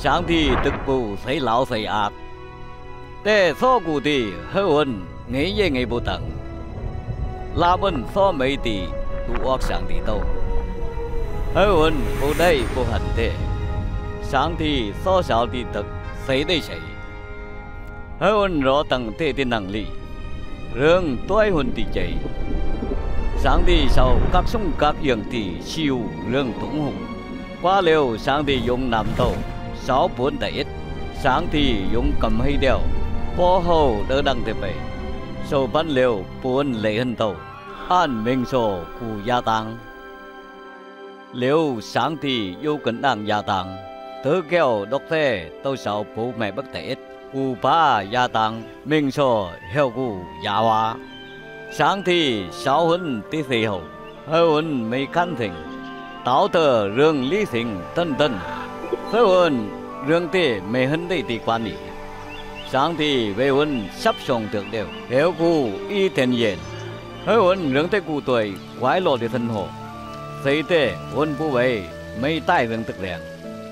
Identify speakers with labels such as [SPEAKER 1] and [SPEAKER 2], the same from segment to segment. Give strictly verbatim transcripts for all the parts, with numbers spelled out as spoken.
[SPEAKER 1] 上帝的不谁老谁恶，แต่所กูดีเฮวันเงี้ยเงี้ยบุตังลาบัน所ไม่ดีดูออก上帝โตเฮวันบุได้บุหันเด上帝所晓的德谁对谁เฮวันรอตั้งเต的能力เรื่องตัวคนดีใจ上帝受各種各樣的笑讓統紅qua了上帝用南道sáu本第一上帝用cầm hay đeo bỏ hậu đỡ đăng thế vậy sau ban liều bốn lệ hân tàu an minh sổ cụ gia tăng liều sáng thì yêu cần đăng gia tăng thứ kêu đốc xe tôi sáu bố mẹ bất thể cụ ba gia tăng minh sổ heo cụ gia hóa sáng thì sáu huấn tí thị hậu hơi huấn mấy căn thỉnh táo tờ rương lý thỉnh tân tân hơi huấn rương tê mấy hân đây thì quan lý sáng thì về huấn sắp xong được đều hiểu cụ y thiền yên hơi huấn rương tê cụ tuổi quái lộ để thân hộ xây tê huấn bố về mấy tai rương thực lẹn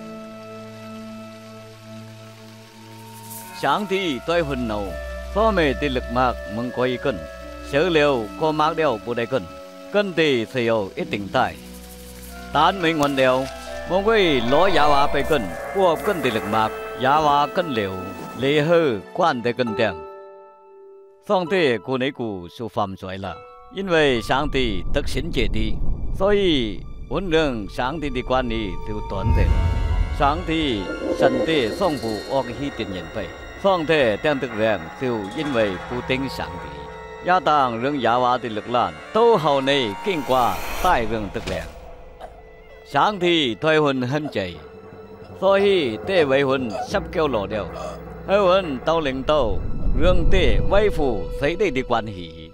[SPEAKER 1] sáng thì tôi huấn nấu phó mê tê lực mạc mừng quay cân sở liệu có mạc đeo bố đại cân cân thì xây hậu ít tỉnh tài tán mình hoàn đeo mong quay ló giá hóa bê cân của cân thì lực mạc giá hóa cân liệu lê hư quan tê cân tiền xong thế cô nấy cụ số phạm xoay là因为上帝得神解的所以无论上帝的管理就短的上帝神的送不恶气的人辈上帝đem thực rằng就因为不听上帝亚当让亚娃的lực量都好内经过大人thực rằng上帝推魂很ใจ所以这为魂sắp kêu lộ đều hơi魂到领导让这维护谁的的关系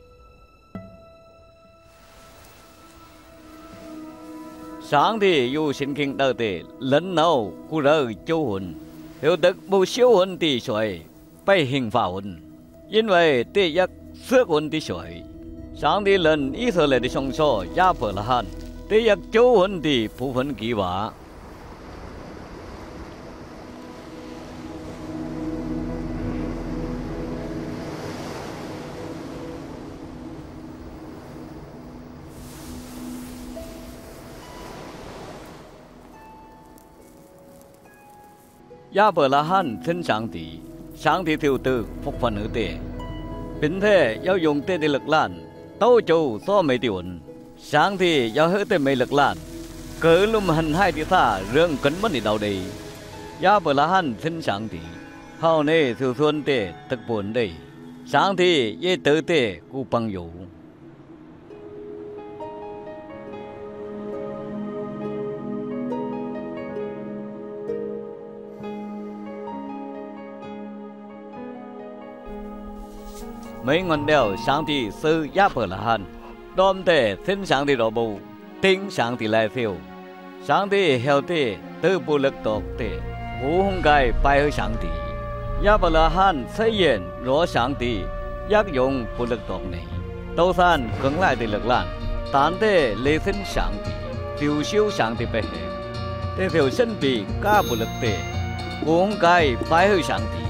[SPEAKER 1] 上帝有神经道的人脑故而救魂有得不修魂的水被刑罚魂因为这一色魂的水上帝人以色列的凶手亚伯拉罕这一救魂的部分计划亚伯拉罕聽上帝，上帝條道福分佢哋，並且要用佢哋力量都做所未的運。上帝要佢哋未力量，佢lumhành hai啲xa rương cấn mất đi đầu đi。亞伯拉罕聽上帝，後呢就算哋得本地，上帝也得哋顧朋友。mấy ngọn đèo sáng thì sư giáp ở là hàn đom tề thiên sáng thì đổ bù tính sáng thì lại phiêu sáng thì heo tề tư bù lực tộc tề bù hung gai bài hơi sáng thì giáp ở là hàn xây dựng rõ sáng thì giác dụng bù lực tộc này đâu san cứng lại thì lực lan tán tề lê thiên sáng thì phiêu siêu sáng thì bề tề phiêu sân bì ca bù lực tề bù hung gai bài hơi sáng thì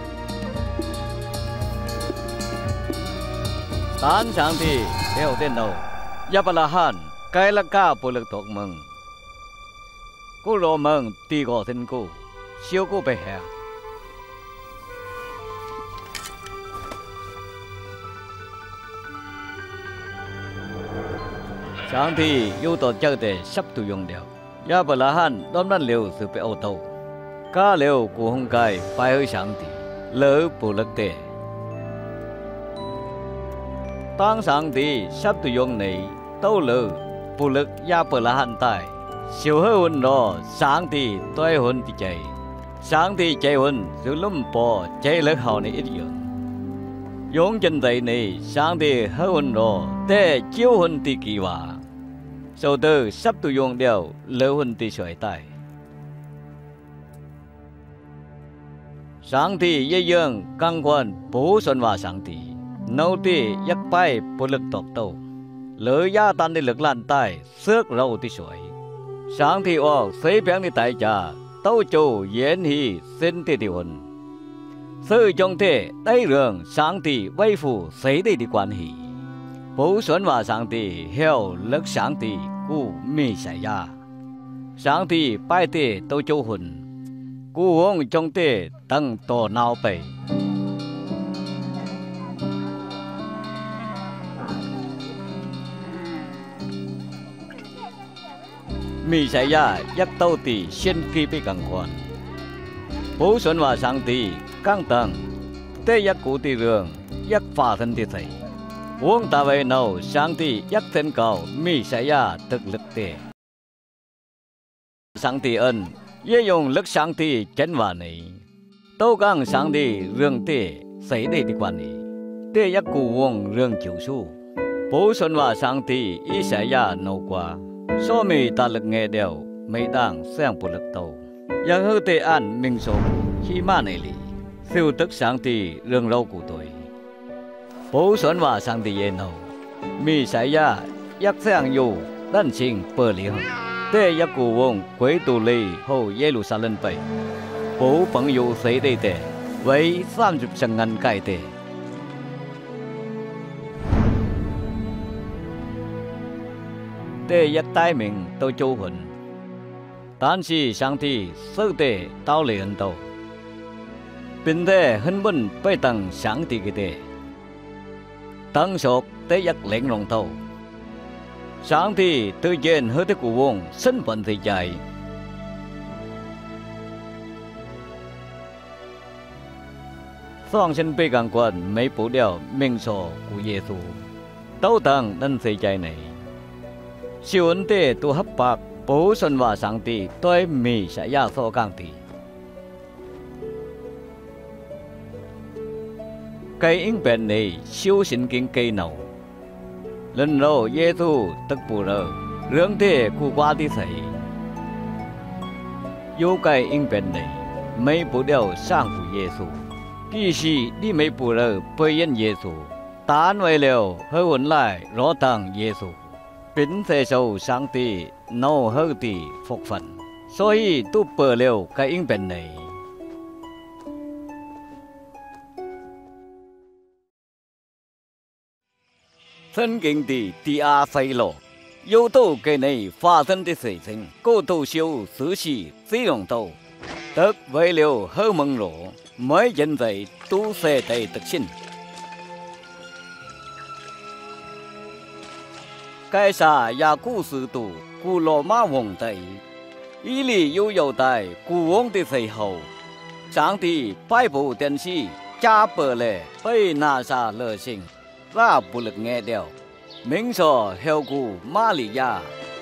[SPEAKER 1] tán sáng thì theo tên đầu Giáp La Hàn cái là cả bộ lực thuộc mừng cô lộ mừng tì gõ thân cô siêu cô bề hè sáng thì yêu tổ chơi để sắp tu dùng đều Giáp La Hàn đón đàn liều sự bị ô tô cá liều của hông cài phải hơi sáng thì lỡ bộ lực tệ tăng sáng thì sắp tu dùng này tâu lỡ bộ lực Giáp La Hàn tại siêu hơn đó sáng thì tôi hơn thì chạy sáng thì chạy hơn rồi lắm bỏ chạy lực hậu này ít dùng dùng chân tay này sáng thì hơn đó để chiếu hơn thì kỳ hòa sau đó sắp tu dùng đều lỡ hơn thì sợi tay sáng thì dây dương căng quan bố xuân hòa sáng thì nấu thì giấc bay bộ lực tộc tàu lỡ gia tan đi lực lan tay xước râu thì sợi sáng thì ô xây bén đi tại trà tâu chủ diễn hì xin tì điều hồn sư trong thế đây rường sáng tì vây phủ xây đây đi quan hỷ bố xuân và sáng tì heo lực sáng tì cụ mì xảy ra sáng tì bài tì tâu chủ hồn cụ hông trong thế tăng tổ nào bầy mì xảy ra nhất tâu tì xuyên kỳ bị càng quan bố xuân và sáng tì căng tầng tê nhất cụ tì rường nhất phá thân tì thầy uống ta về nấu sáng tì nhất thân cầu mì xảy ra thực lực tê sáng tì ân dễ dùng lực sáng tì chân vào này tâu căng sáng tì rường tê xảy đây đi quan này tê nhất cụ uống rường chịu su bố xuân và sáng tì ý xảy ra nấu qua số mì ta lực nghe đều mấy đảng sang bộ lực tàu yang hư tệ an minh số khi mà này lì siêu tức sáng tì rừng lâu của tôi bố xuân và sáng tì yên hậu mì xảy ra yak sang dù đan trình bờ lý hậu tê yak cụ vong quấy tù lì hậu Jerusalem bảy bố bằng dù xây đây tệ với三十成ngàn cải tệ tê nhất tai mình tôi châu huấn但是上帝受的道理很多并且很本被当上帝嘅的当属第一領龍頭上帝對人和的國王身份地在雙親被感官沒不了命所của耶穌都當能世界này siêu ấn tế tu hấp bạc bố xuân và sáng tì tôi mì sẽ ra so càng tì cây in bền này siêu sinh kinh cây nào lần đầu giê xu tức bù rơ rương thế cụ qua đi thấy yêu cây in bền này mấy bố đều sang phụ giê xu kỳ sĩ đi mấy bù rơ bởi yên giê xu tán về liều hơi ổn lại rõ thằng giê xu bình thế sâu sáng tì nấu hơi tì phục phận所以都不了cái in bền này thân kinh tì tì a say lộ yếu tố cái này phát sinh的事情過度少事事使用到得為了好蒙羅每人在都寫地特性該啥也故事度古羅馬皇帝伊里有有代古王的時候上帝拜布電視加伯咧被拿下熱性那不能nghe掉名所後古瑪利亞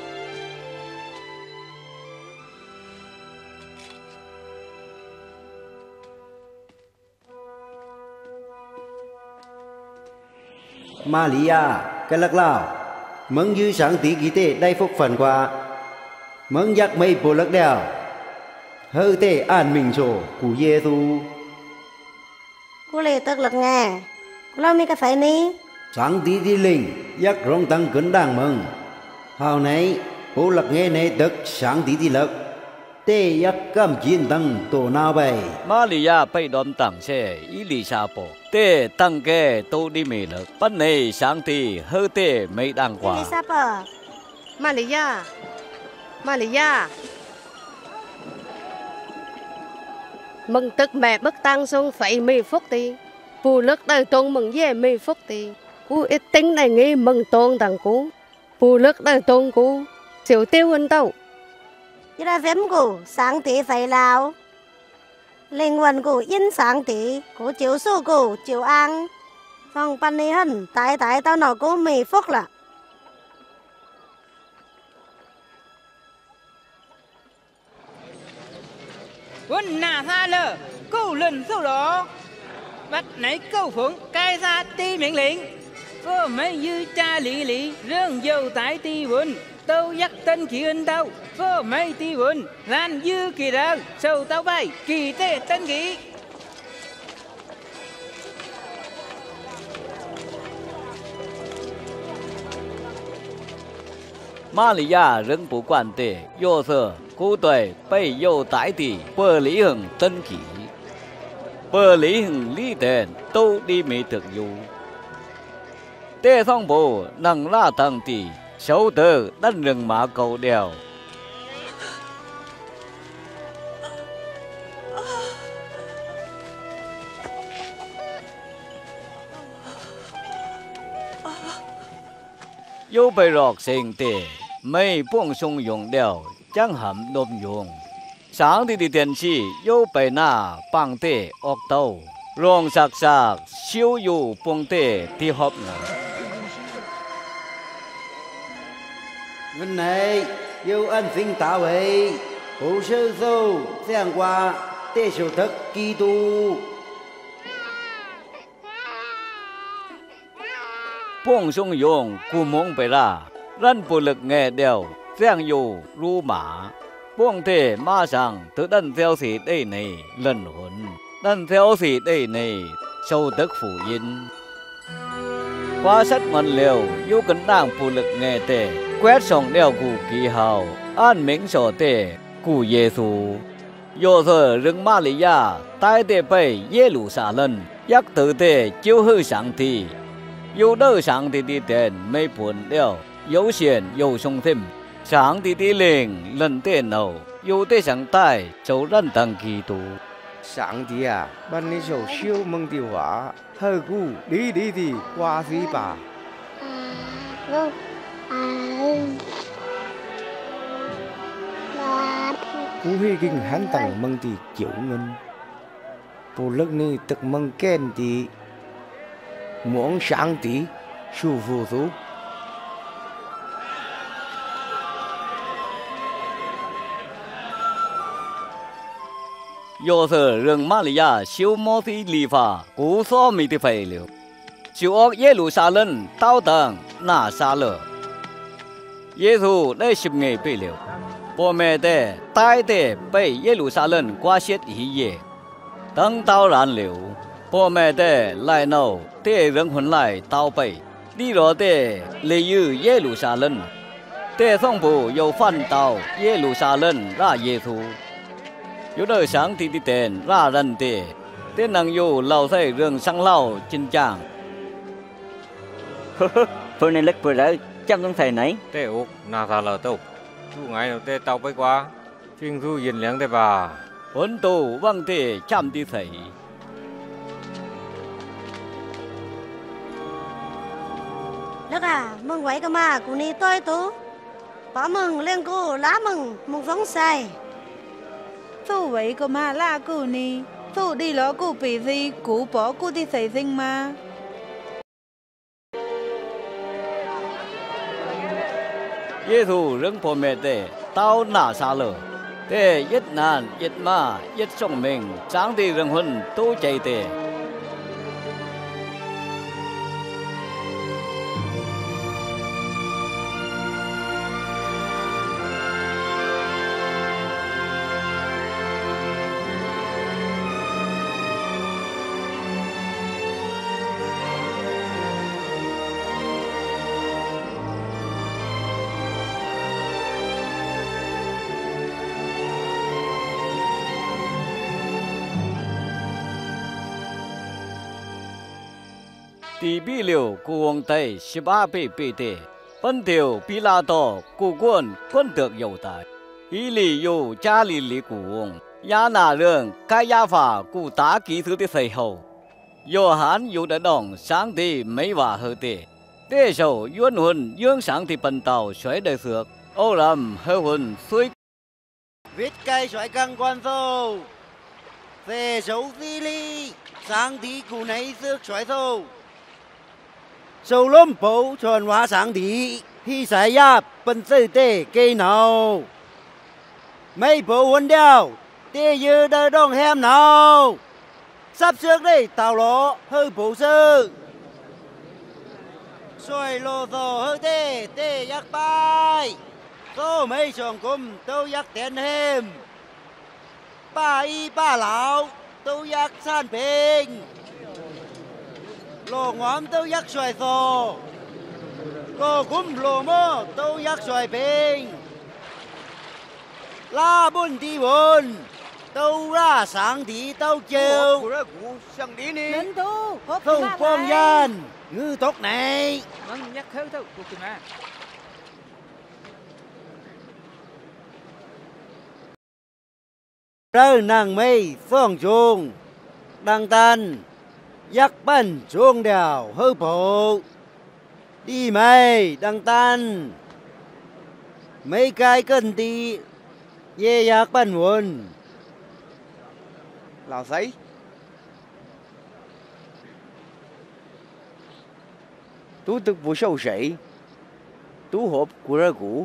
[SPEAKER 2] 瑪利亞cái lắc lao mừng như sáng tí ký tế đại phúc phần qua mừng giác mây bộ lắc đèo hơi tế an mình sổ của Giê-xu
[SPEAKER 3] cô lê tức lực nghe cô lo mi cái phải ní
[SPEAKER 2] sáng tí đi linh giác rong tăng cấn đàng mừng hào này bộ lắc nghe này tức sáng tí đi lực tế giác cam chiến tăng tổ nào bày
[SPEAKER 1] Maria被đom tặng xe伊丽莎白tế tăng kê tô đi mì lực bất này sáng tí hơi tế mấy đàng quả
[SPEAKER 3] Elizabeth
[SPEAKER 4] Maria Maria mừng tức mẹ bất tăng xuống phải mì phúc tì phụ lực đời tôn mừng về mì phúc tì cú ít tính này nghĩ mừng tôn thằng cú phụ lực đời tôn cú xỉu tiêu hơn đâu
[SPEAKER 3] như là phém của sáng tí phải lao linh hồn của yên sáng tí của chiếu su của chiếu ăn phong pan đi hân tại tại tao nó của mì phúc là
[SPEAKER 5] quân nà tha lờ câu lần sau đó bắt nấy câu phượng cai ra ti miệng lệnh có mấy dư cha lì lì rương dầu tại ti quân tâu dắt tên kỳ ân tâu có mấy ti quân lan dư kỳ rơ sâu tao bay kỳ tê tên kỳ
[SPEAKER 1] 马利亚仍不管的，约瑟古代被犹太的伯利恒登记，伯利恒里的都里没得有。Tê phong bộ nâng la tăng tỷ xấu tờ đăng rừng mã cầu đèo. Yêu bày rọc sinh tê mây buông sung dùng đèo chẳng hẳm nộp dùng. Sáng thì đi tiền sĩ yêu bày nà bằng tê ọc tàu. Rong sạc sạc siêu yêu buông tê thì họp ngờ.
[SPEAKER 2] Ngân này yêu ăn sinh tạo ấy hồ sơ sâu giang qua tê sổ thức kỳ tu
[SPEAKER 1] buông sung dùng cụ mong bày ra răn bù lực nghe đèo giang yêu ru mã buông tê ma sang tự đân theo sĩ đây này lần hồn đân theo sĩ đây này sâu tức phủ yên qua sách ngọn liều yêu cấn đảng bù lực nghe tê quét sòng đeo cụ kỳ hào an minh sổ tê cụ Giê-xu yêu thơ rừng Ma-li-a tai tê bay Giê-lu-sa-lân yak tử tê chiếu hư sáng thị yêu đơ sáng thị đi tên mây buồn đeo yêu xiên yêu sông thêm sáng thị đi linh lần tê nầu yêu tê sáng tai châu răn tăng kỳ tù
[SPEAKER 6] sáng thị à ban ní sổ siêu mừng tiêu hóa hơi cụ đi đi đi qua gì bà
[SPEAKER 7] vâng
[SPEAKER 6] cú huy kinh hắn tặng măng thì kiểu ngân bộ lực này thực măng kén thì muốn sáng tí su phù tú
[SPEAKER 1] yêu thơ rừng Ma-li-a siêu mô thị lý phá cú so mì tì phê liu siêu ốc Giê-lu-sa-lân tao tầng nà sa lờ Giê-xu đây xịp nghề bê liu bố mẹ tê tai tê bay Giê-lu-sa-lân qua xiết ý dê tầng tao rán liu bố mẹ tê lại nâu tê rừng huấn lại tao bay đi rõ tê lê yu Giê-lu-sa-lân tê xong bù yêu phân tao Giê-lu-sa-lân ra Giê-xu yêu đời sáng thì đi tên ra rần tê tê năng yêu lau xây rừng sang lau trên chàng
[SPEAKER 8] phương này lệch vừa ra chẳng không thầy nấy
[SPEAKER 9] tê úc nà thà lờ tâu chú ngài nào tê tàu bay qua chuyên du yên liang tê bà
[SPEAKER 1] huấn tù văng tê chăm đi thầy
[SPEAKER 3] Lắc à mừng quấy cơ mà cụ ni tôi tú bỏ mừng lên cụ lá mừng mừng phóng xài
[SPEAKER 5] Phụ vậy cơ mà là cụ ni Phụ đi lo cụ bị gì cụ bỏ cụ đi xảy sinh mà
[SPEAKER 1] Giê-xu rừng bố mẹ tê tao nà sa lờ tê yết nàn yết ma yết sông mình sáng tì rừng huấn tô chạy tê tỷ bí liu cụ hoàng tây十八倍倍tê phân tiểu bí la tô cụ quân quân được yêu tài ý lý yêu gia lý lý cụ hoàng ya na rừng cái ya phà cụ tá kỹ thứ tê xây hậu yêu hán yêu đã đồng sáng tê mấy hòa hơ tê tê sầu yuan huân dương sáng tê bần tàu xoáy đời phước ô làm hơ huân suy
[SPEAKER 2] viết cây xoáy căng quan sâu về xấu di ly sáng tí cụ này xước xoáy sâu sâu lắm bố tròn hóa sáng tí khi xảy ra bần sư tê cây nào mấy bố huấn đeo tê dư đơ đông hem nào sắp trước đây tàu lỗ hơi bố sư xoay lô dò hơi tê tê yak bay tô mấy chồng cùng tâu yak tiền hem ba y ba lão tâu yak san bình lô ngóm tâu yak xoay dò Cô cũng lồ mơ tâu giác xoài bình. La bún đi bún. Tâu ra sáng tí tâu chiều.
[SPEAKER 6] Của ra của sang đi nè.
[SPEAKER 10] Nên tu.
[SPEAKER 2] Không phong gian. Ngư tóc này.
[SPEAKER 5] Mừng nhắc khơi thôi. Cô kì mà.
[SPEAKER 2] Rơ nàng mây phong chuông. Đăng tan. Giác bắn chuông đèo hơ bộ. Đi mây đăng tan. Mấy cái cân tí. Ye giác bắn muôn.
[SPEAKER 6] Lão giấy. Tú tức vụ sâu sảy. Tú hộp của ra cũ.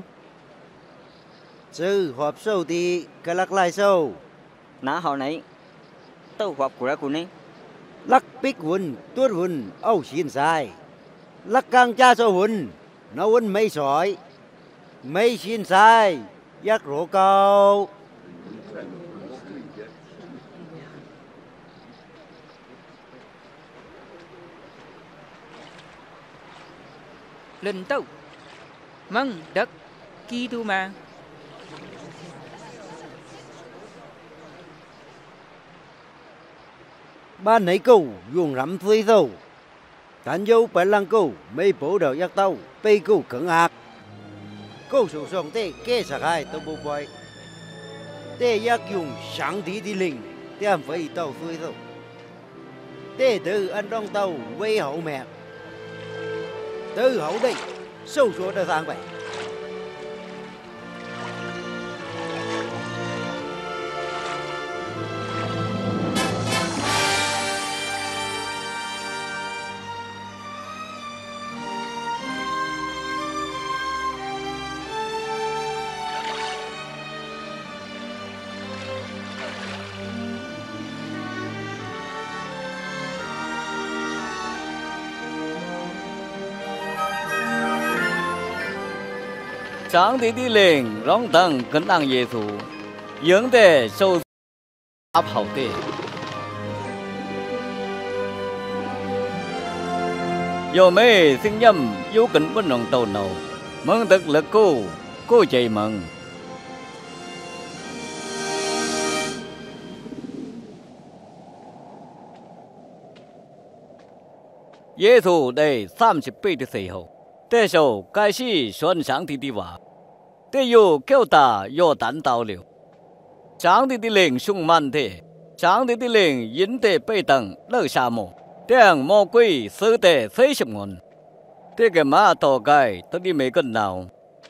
[SPEAKER 2] Sư hộp sâu tí. Cái lắc lại sâu.
[SPEAKER 8] Ná họ này. Tâu họp của ra cũ này.
[SPEAKER 2] Lắc bích huân, tuốt huân, âu xin sai. Lắc căng cha sâu huân, nó huân mây sỏi. Mây xin sai, giác rổ cao.
[SPEAKER 5] Linh tâu. Mừng đất. Kỳ tu mà.
[SPEAKER 2] Ba nấy câu dùng rắm thuê dâu. Tán dâu phải lăng câu mây bố đầu giác tâu. Bây câu cứng hạc. Câu sổ sông tê kê sạc hai tâu bố bói. Tê giác dùng sáng tí đi linh. Tê hàm phải tâu thuê dâu. Tê từ ăn trong tàu quay hậu mẹ. Từ hậu đây. Sâu số đã sang vậy.
[SPEAKER 1] Sáng tí đi lên, rong tầng cấn đăng Giê Xu. Dưỡng tê sâu áp hậu tê. Dù mê sinh nhâm, dù kính bất nồng tàu nầu. Mừng tức lực cô, cô chạy mừng. Giê Xu đây ba mươi bảy的时候，这时候开始传上帝的话，这有叫他约旦到了。上帝的灵充满他，上帝的灵引他背等落沙漠，让魔鬼死得四十年。这个马大概到底没跟nào。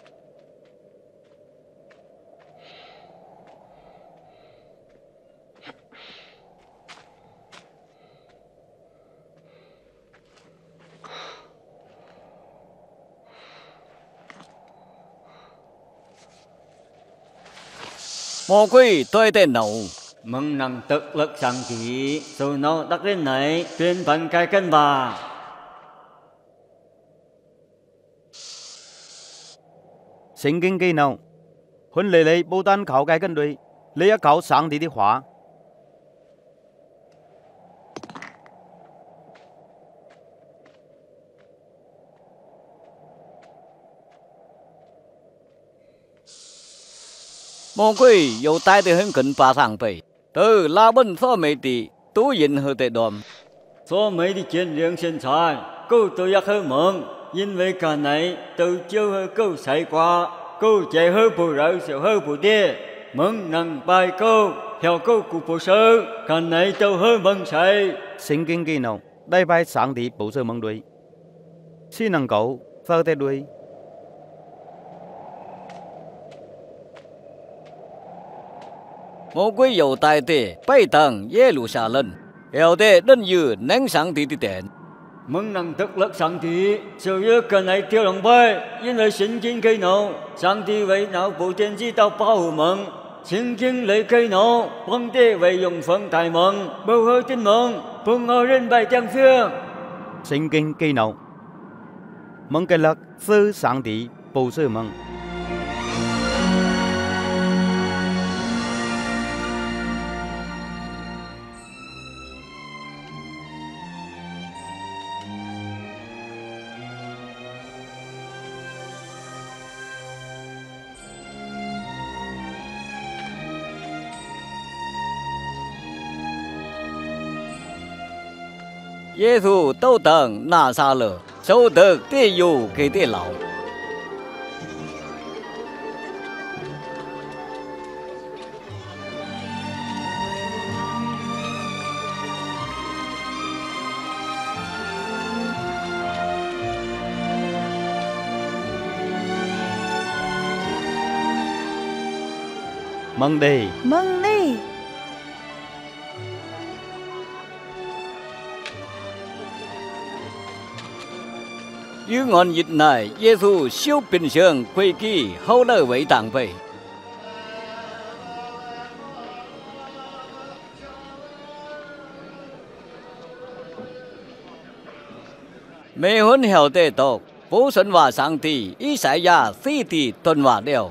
[SPEAKER 1] 魔鬼对电脑，
[SPEAKER 8] Mừng năng thực lực sáng trí. Dù nó đắc đến này. Tuyên phận cái cân bà.
[SPEAKER 11] Sinh kinh kỹ nào. Huấn lệ lệ bố tan khảo cái cân đuôi. Lệ á khảo sáng tí đi hóa.
[SPEAKER 1] 魔鬼又带得很近八上辈，từ La Bân so mấy tỷ tú yên hơn tệ đom.
[SPEAKER 8] So mấy đi chiến liên sinh sản. Câu tôi giác hơi mừng.因为cả này từ chiêu hơi câu xảy qua. Câu chạy hơi bù rỡ sẽ hơi bù đê. Mừng năng bài câu. Theo câu của bù sơ. Cả này tàu hơi mừng xảy.
[SPEAKER 11] Sinh kinh kỹ nào. Đây bài sáng tí bố sơ mong đuôi. Xin năng cầu phơ tê đuôi.
[SPEAKER 1] 魔鬼又带的拜登耶路撒冷，有的人有能上帝的殿。
[SPEAKER 8] Mừng năng thực lực sáng tí. Sự yếu cần này tiêu lòng bay.因为神经cây nổ. Sáng tí为脑部电机到保护mừng. Thần kinh lấy cây nổ. Bằng tế为用phần tài mừng. Bầu hơi tin mừng. Phương ngồi lên bài trang phương.
[SPEAKER 11] Sinh kinh kỹ nào. Mong cái lực sư sáng tí bố sơ mong.
[SPEAKER 1] 耶稣都等拿撒勒，受得地有给的老。
[SPEAKER 11] Mừng đi.
[SPEAKER 10] Mừng đi.
[SPEAKER 1] Như ngọn dịch này, Giê-xu siêu bình thường quy kỳ hậu lời với tàng về. Mê huấn hiểu tê tộc, bố xuân hòa sáng tỷ, ý xảy ra phi tỷ tuần hòa đều.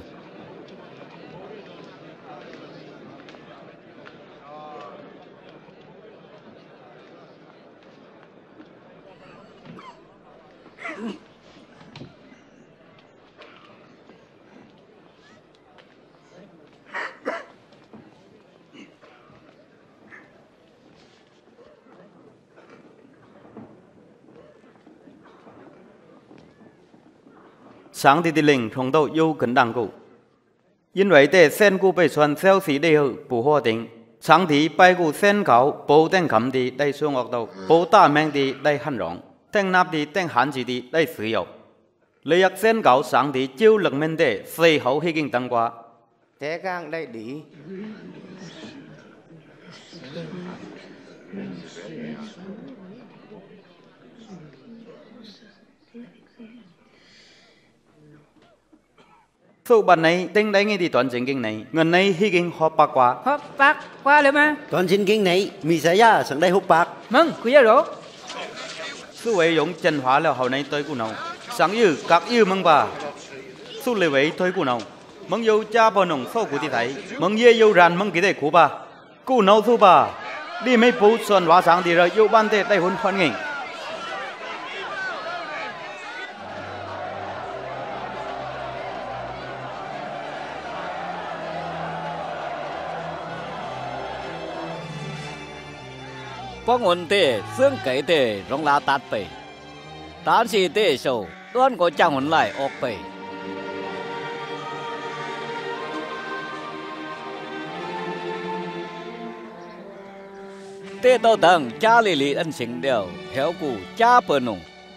[SPEAKER 11] Sáng thì tỷ linh thông đầu yêu cẩn đẳng cụ.因为这三股被传消息的后不确定，sáng thì bài cụ sen khảo bố tên cầm thì đây xuống ngọc đầu, bố ta mang thì đây hàn rộng, tên nạp thì tên hàn chỉ thì đây sử dụng. Lấy yak sen khảo sáng thì chiêu lực men để xây hậu hy kinh tăng qua.
[SPEAKER 6] Thế càng đây đi.
[SPEAKER 11] Số bản này tên đấy nghe thì toàn chính kinh này, ngân này hy kinh họp bạc quá.
[SPEAKER 5] Họp bạc qua rồi mà.
[SPEAKER 2] Toàn chính kinh này, mì sẽ ra sang đây hộp bạc.
[SPEAKER 5] Mừng, quý gia đổ.
[SPEAKER 11] Số ấy dùng chân hóa là hậu này tới cụ nào. Sáng yêu các yêu mừng bà. Số lệ ấy tới cụ nào. Mừng yêu cha bà nông số cụ thì thấy. Mừng ye yêu ràn mừng kỹ thể cụ bà. Cụ nào số bà. Đi mấy bố xuân hóa sáng thì rồi yêu ban thể tay hôn khoan nghỉnh.
[SPEAKER 1] Bác ổn tê, xương kể tê, rong lá tát bề. Tán xì tê sầu, đoán có chẳng ổn lại ọc bề. Tê tao tầng, cha lì lì ân sinh đều, héo cụ cha bờ nùng.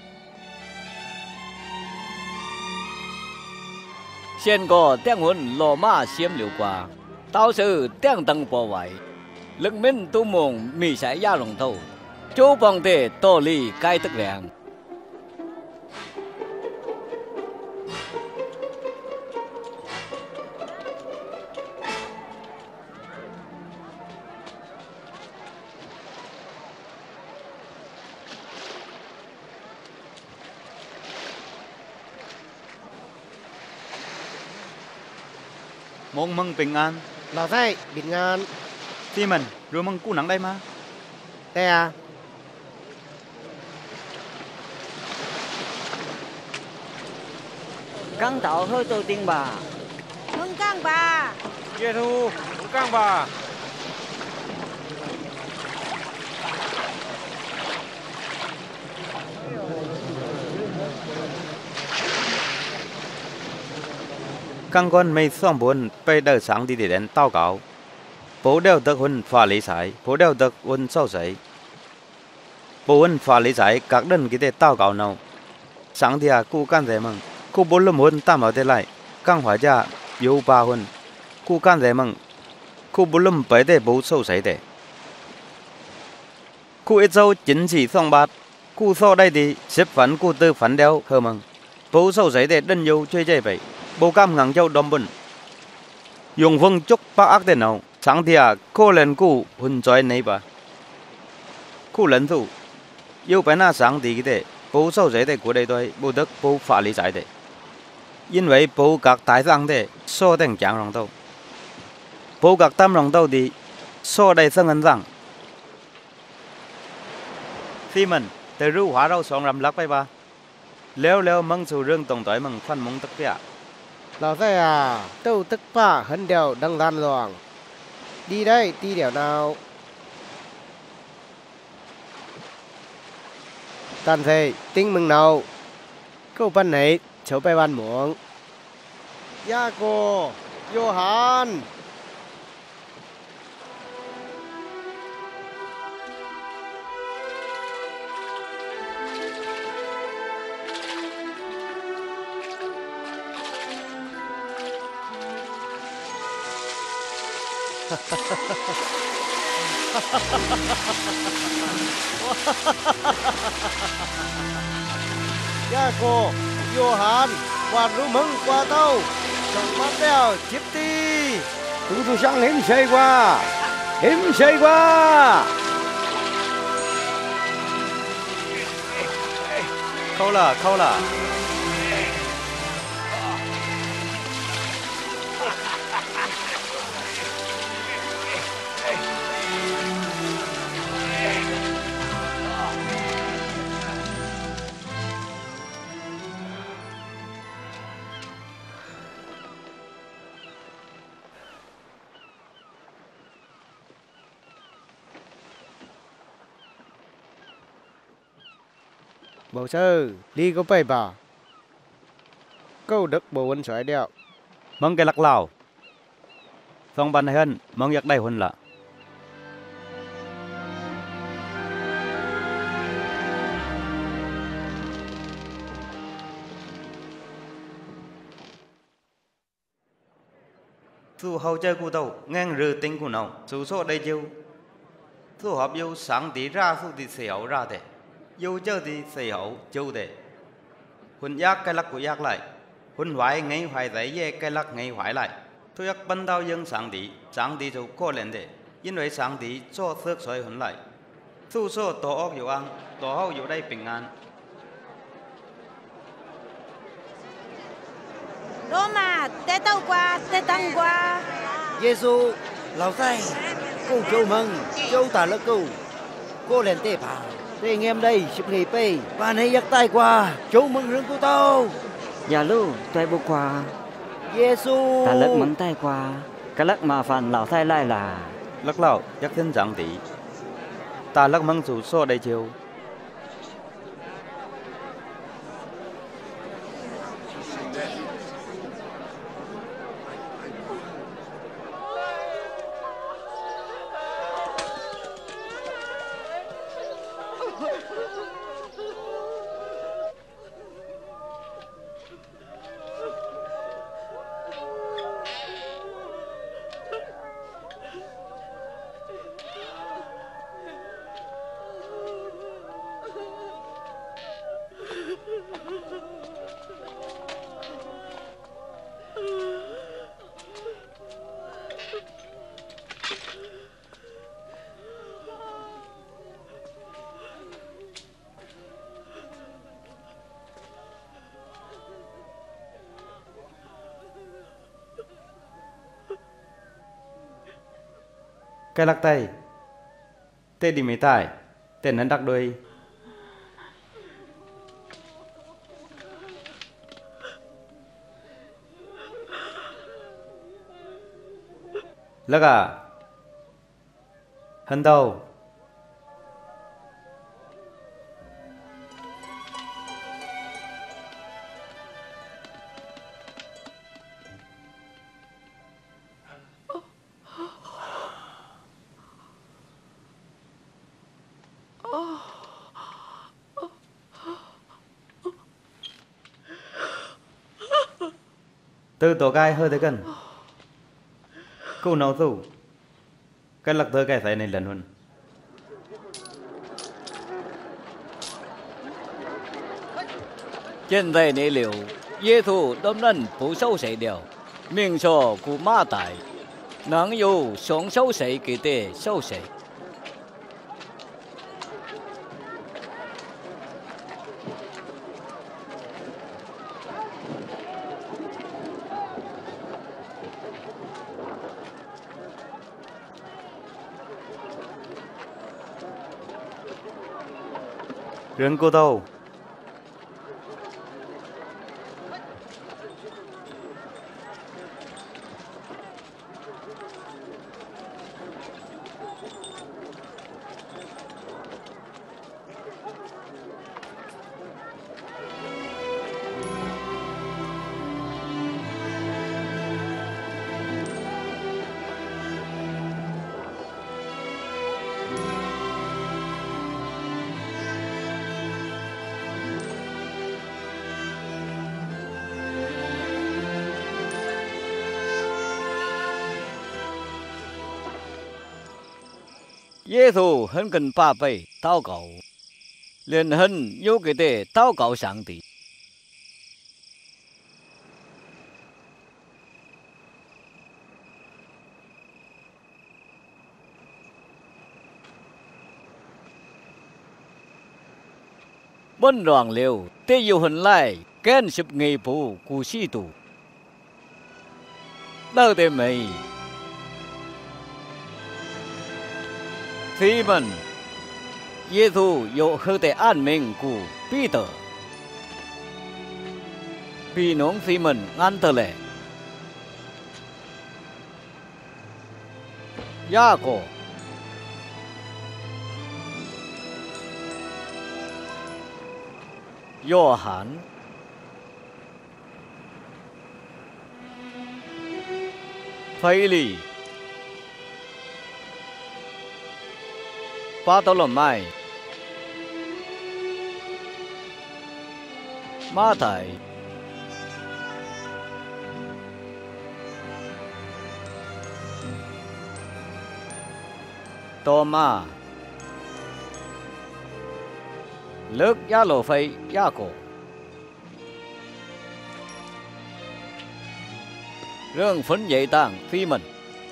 [SPEAKER 1] Xuyên có tiếng ổn lò ma xiêm liều qua, tao sư tiếng tăng bò vải. Lực minh tu mộng mì xảy ra lòng thầu. Chú bằng tê tổ lì cai tức lẹng.
[SPEAKER 11] Mong mừng bình an.
[SPEAKER 6] Là dây, bình an.
[SPEAKER 11] Thì mình, rồi mong cụ nắng đây mà.
[SPEAKER 6] Đây à.
[SPEAKER 12] Căng tạo hơi tôi tiên bà.
[SPEAKER 10] Mừng căng bà.
[SPEAKER 9] Giê-xu, mừng căng bà.
[SPEAKER 11] Các con mấy xong bốn bây giờ sáng đi để đến tao cáo. Bố đều được huân phá lý giải, bố đều được huân sâu giấy. Bố huân phá lý giải các đơn ký tế tao cáo nào. Sáng thì à, cụ can rẻ mừng. Cụ bố lâm huân tam bảo thế lại. Càng hóa ra, yếu ba huân. Cụ can rẻ mừng. Cụ bố lâm bởi tế bố sâu giấy tế. Cụ ít dâu chính chỉ xong bát. Cụ so đây thì xếp phán cụ tư phán đeo hờ mừng. Bố sâu giấy tế đơn yếu chơi chơi vậy. Bố cam ngang châu đom bẩn. Dùng vâng chúc bác ác thế nào. Sáng thì à, cô lên cụ huân chói này bà. Cụ lần thủ. Yêu bé na sáng thì cái thế. Bố sâu giấy thế của đây tôi. Bố đức bố phá lý giải thế.因为bố các tài sản thế. So tên chẳng rong đâu. Bố các tam rong đâu thì. So đây sân ngân rằng. Thì mình. Từ rưu hóa rau sống rằm lắc bay bà. Leo leo mong sù rương tổng tối mong phân mong tất cả.
[SPEAKER 6] Là dây à. Tâu tức bà hân đều đăng gan loàng. Đi đây, đi đẻo nào. 但係丁明路高賓你草拜灣網一個約翰。哈哈哈哈哈！哈哈哈哈哈！一個約翰話如夢qua tàu trong mắt đeo chiếc đi chúng tôi sang hiểm xây qua hiểm xây qua
[SPEAKER 11] khâu là khâu là
[SPEAKER 6] bộ sư đi có bay bà câu đức bộ quân xoáy đeo
[SPEAKER 11] mong cái lạc lào xong bàn hơn mong giặc đầy huân lạ thu hậu chơi cụ tàu ngang rư tính cụ nào số số đây chiêu thu hợp yêu sáng tí ra thu thì xẻo ra thế yêu chơi thì xẻo châu thế huân giác cái lắc của giác lại huân hoài ngay hoài thấy về cái lắc ngay hoài lại tôi ác ban đầu dân sáng tí sáng tí châu có lên thế因为sáng tí cho phước soi huân lại thu số tổ ốc yêu ăn tổ hậu yêu đây bình an
[SPEAKER 10] Roma, tê tàu qua, tê tăng qua.
[SPEAKER 2] Giêsu, lão say, cô châu mừng, châu tả lỡ cô, cô lên tê bà, tê anh em đây, xếp nghề bê, và này giặc tay qua, châu mừng rừng cô tao.
[SPEAKER 12] Dạ lu, tôi bộ qua.
[SPEAKER 2] Giêsu,
[SPEAKER 12] ta lắc mắng tay qua, cái lắc mà phản lão say lại là.
[SPEAKER 11] lắc lão, giặc thân giảng tí, ta lắc mắng chủ số đây chiều. Cái lắc tay tê đi mấy tài tên hắn đặc đôi lắc à hân đâu từ tổ gai hơi tới gần câu nào tù cái lạc thơ cái thấy này lần hơn
[SPEAKER 1] 现在你了耶稣都能不受谁了命说古马代能有双手谁给的受谁
[SPEAKER 11] rừng cô tàu
[SPEAKER 1] 耶稣很跟爸辈祷告，连很有给的祷告上帝。Bên đoàn liều tê yêu hình lại kén sụp nghề phụ của sĩ tù đâu tê mày phi mình giê xu yêu hơi tê an mình của Peter phi nón phi mình ngăn tờ lệ gia cổ Johann, Philip, Bartholomew, Matthew, Thomas, Lớp giá lộ phây giá cổ Rương phấn dậy tàng phi mình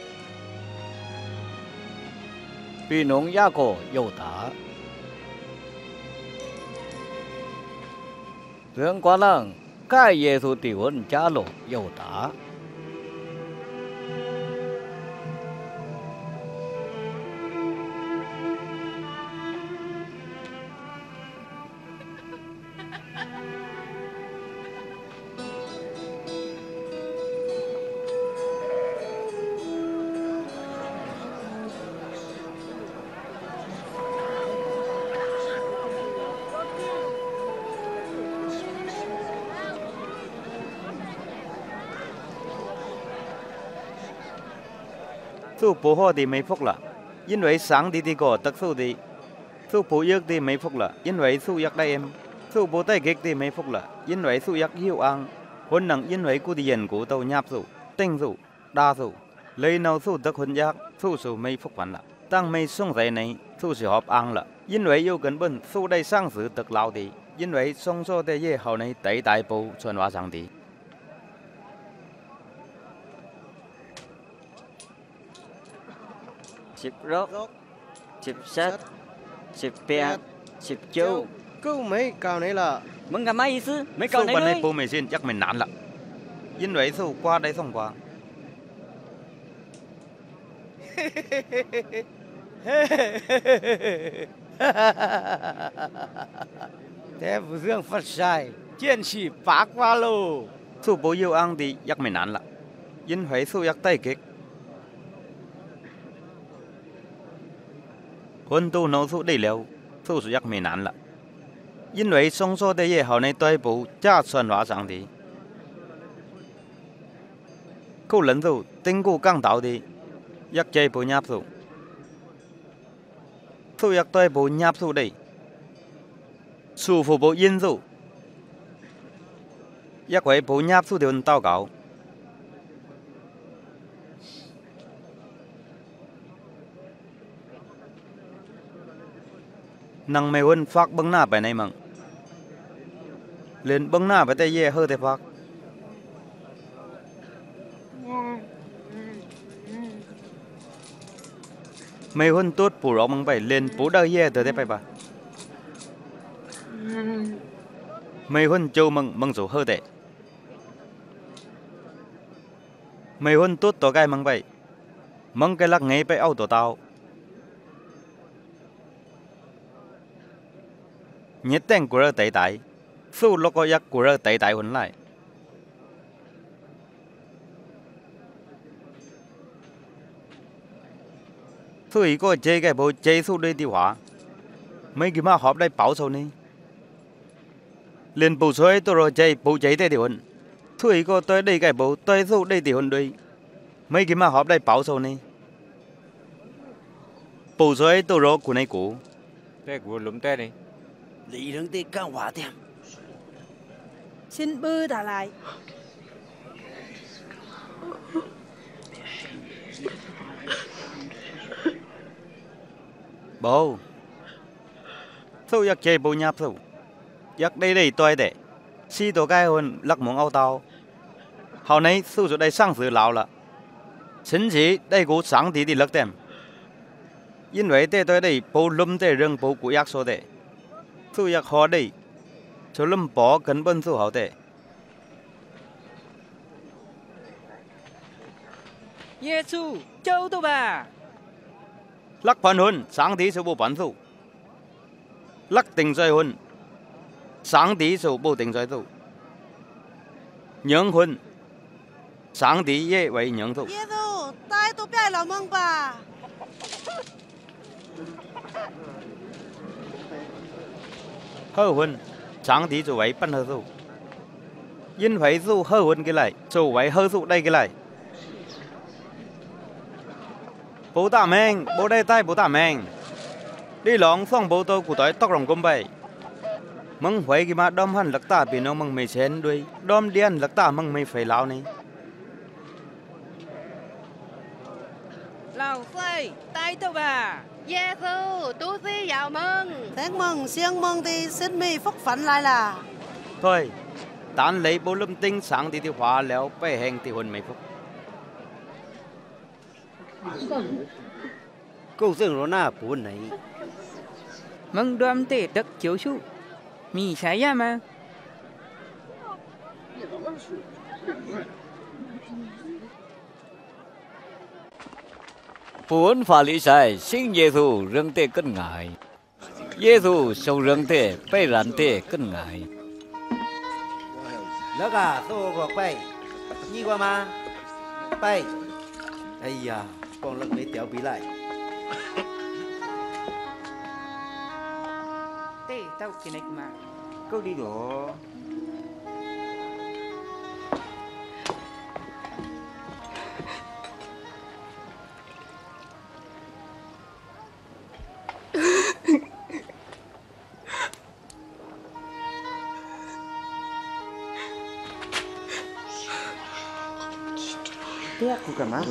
[SPEAKER 1] Phi nông giá cổ dầu tả Rương quá lăng Cái dê thu tiểu ơn giá lộ dầu tả
[SPEAKER 11] Su bố họ thì mấy phúc là,因为sáng đi thì có特殊thì, su bố yết thì mấy phúc là,因为su yết đại em, su bố tay kịch thì mấy phúc là,因为su yết hiệu ang, huấn năng 因为 cụ thì yên cụ tàu nháp su, tinh su, đa su, lấy nào su特huấn giác, su su mấy phúc phản là, tăng mấy song giải này, su sẽ họp ang là, 因为 yêu cần bên su đây sang sự特lao thì, 因为 song so đây ye hậu này đại đại bộ truyền hóa sang thì.
[SPEAKER 12] Chịp rốt, chịp sắt, chịp bẹt, chịp châu.
[SPEAKER 6] Câu mấy câu này là
[SPEAKER 12] Mừng cả mấy ý sư, mấy câu này
[SPEAKER 11] Su bên này
[SPEAKER 12] đấy.
[SPEAKER 11] bố mày xin chắc mình nản là, 因为 su qua đây xong qua.
[SPEAKER 6] Thế vừa dương Phật sai chiến sĩ bác qua lô
[SPEAKER 11] Su bố yêu ang thì chắc mình nản là, 因为 su yết tay kịch. Huấn tu nấu su đây liều, su su yết mình nản là, 因为 song so đây ye hậu này toàn bộ gia truyền hóa sang thì. Câu lần su tinh cụ căng đạo thì, yết chơi bộ nháp su. Su yết toàn bộ nháp su đây. Su phụ bộ yên su. Yết quay bộ nháp su thì huấn tao cáo. Năng mê huân phát bưng na bài này măng. Lên bưng na bài tay ye hơi tay phát. Mê huân tốt bù rõ măng bài lên bố đau ye tới tay bài bà. Mê huân châu măng măng rủ hơi tệ. Mê huân tốt tỏ gai măng bài. Măng cái lắc ngay bài áo tổ tao. Nhất tên của đại đại, su lô có yết của đại đại huấn lại. Su ý có chơi cái bộ chơi su đây đi hóa, mấy cái mà họp đây bảo sâu này. Liền bộ số ấy tôi rồi chơi bộ chơi đây đi huấn, su ý có tới đây cái bộ tới su đây đi huấn đây, mấy cái mà họp đây bảo sâu này. Bộ số ấy tôi rồi của này cũ.
[SPEAKER 9] Thế của lúm tê đi.
[SPEAKER 2] Lý rừng tê càng hóa thêm.
[SPEAKER 10] Xin bư trả lại.
[SPEAKER 11] bố sâu giặc chơi bố nháp sâu giặc đây đây tôi để si tổ cái hơn lắc mong ao tao hầu này sâu chỗ đây sang sự lão là chính chỉ đây cố sáng tí đi lắc tem因为这对的不lum这人不古약说的sâu giặc khó đây cho lâm bỏ根本sâu hảo的
[SPEAKER 5] 耶稣救到吧
[SPEAKER 11] lắc phần hơn sáng tí số bộ bản sâu lắc tình rơi hơn sáng tí số bộ tình rơi sâu nhớ hơn sáng tí dễ vậy nhớ sâu
[SPEAKER 10] 耶稣带都别老梦吧
[SPEAKER 11] hơ hơn sáng tí số vậy bắn hơ sâu yên phải sâu hơ hơn cái này số vậy hơ sâu đây cái này bố tạm anh bố đây tay bố tạm anh đi lóng xong bố tôi của tôi tóc rồng công bay măng phải cái mà đom hẳn lắc tả bị nó măng mày chén đuôi đom điên lắc tả măng mày phải lao này
[SPEAKER 5] lão sư tay đâu bà
[SPEAKER 4] Giê-xu tu sĩ chào mừng
[SPEAKER 10] tiếng mừng siêng mừng thì xin mi phúc phận lại là
[SPEAKER 11] thôi tán lấy bố lâm tinh sáng thì tiêu hóa léo bè hèn thì hồn mày phúc
[SPEAKER 2] câu dương nó na bốn này
[SPEAKER 5] mừng đoan tệ đất chiếu su mi sai ya mà
[SPEAKER 1] bốn法利赛信耶稣仍得更爱，耶稣受仍得被人得更爱。
[SPEAKER 2] lắc à tô gọt bay nhi qua mà bay ây da con lắc lấy téo bí lại
[SPEAKER 5] tệ tao cái này mà câu đi đó Thế aku cả má.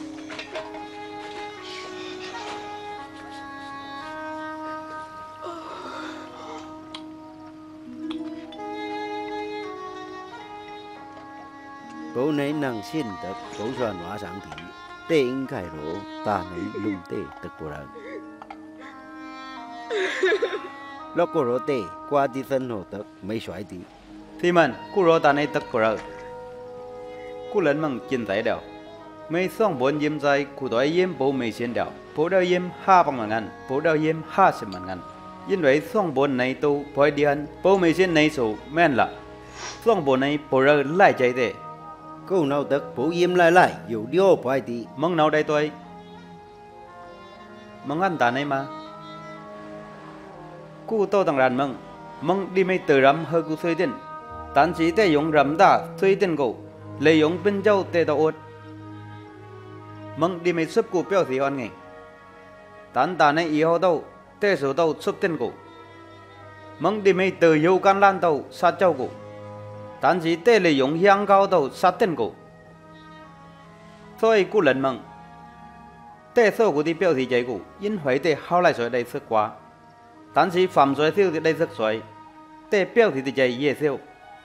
[SPEAKER 2] bố nấy năng xin được bố soạn hóa sáng thị tê in cải rổ ta nấy lung tê tức của rằng lúc cô rổ tê qua đi sân hồ tức mấy xoáy tí
[SPEAKER 11] thì mình cô rổ ta nấy tức của rằng cô lớn mừng chín giải đèo mấy song bốn yếm dài cô đói yếm bố mấy xin đèo bố đào yếm hai bằng ngàn bố đào yếm hai十万ngàn因为双bốn này tu phải đi ăn bố mấy xin này số men là双bốn này bố ra lại chạy thế
[SPEAKER 2] câu nào tức bố yếm lại lại dù điêu phải tí
[SPEAKER 11] mong nào đây tôi mong ăn ta này mà cô tô tăng ràn mong mong đi mấy từ rắm hơi cô suy tin tán chỉ để dùng rắm ta suy tin cô lấy dùng bên châu để tao ốt mong đi mấy súp cô béo thì ăn nghe tán ta này yêu đâu để số đâu súp tin cô mong đi mấy từ yêu can lan đâu sát châu cô tán chỉ để lấy dùng香膏đâu sát tin cô所以cô lần mong để số cô đi béo thì chạy cô因为để hao lại rồi đây sức quá tán chỉ phạm rồi tiêu thì đây sức rồi để béo thì chạy dễ tiêu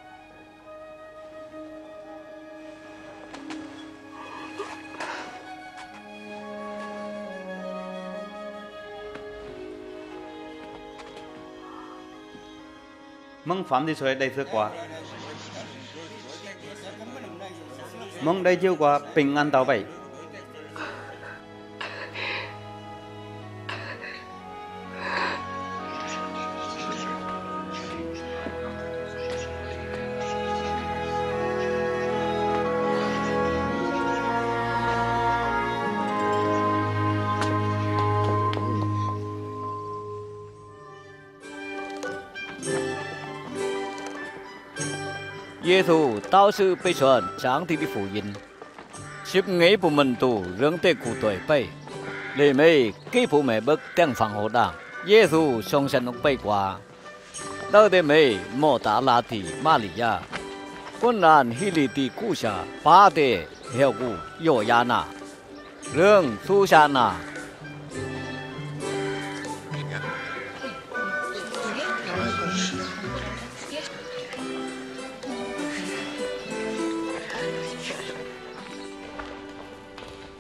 [SPEAKER 11] mong phạm thì rồi đây sức quá mong đây chiêu qua bình an tao vậy
[SPEAKER 1] 耶稣到处被传上帝的福音，十二部门徒仍得苦对背，你们基本没不等防火党，耶稣上山屋背挂，到底没莫达拉提玛利亚，困难希利的故下巴的hiệu古约亚娜，仍苏珊娜，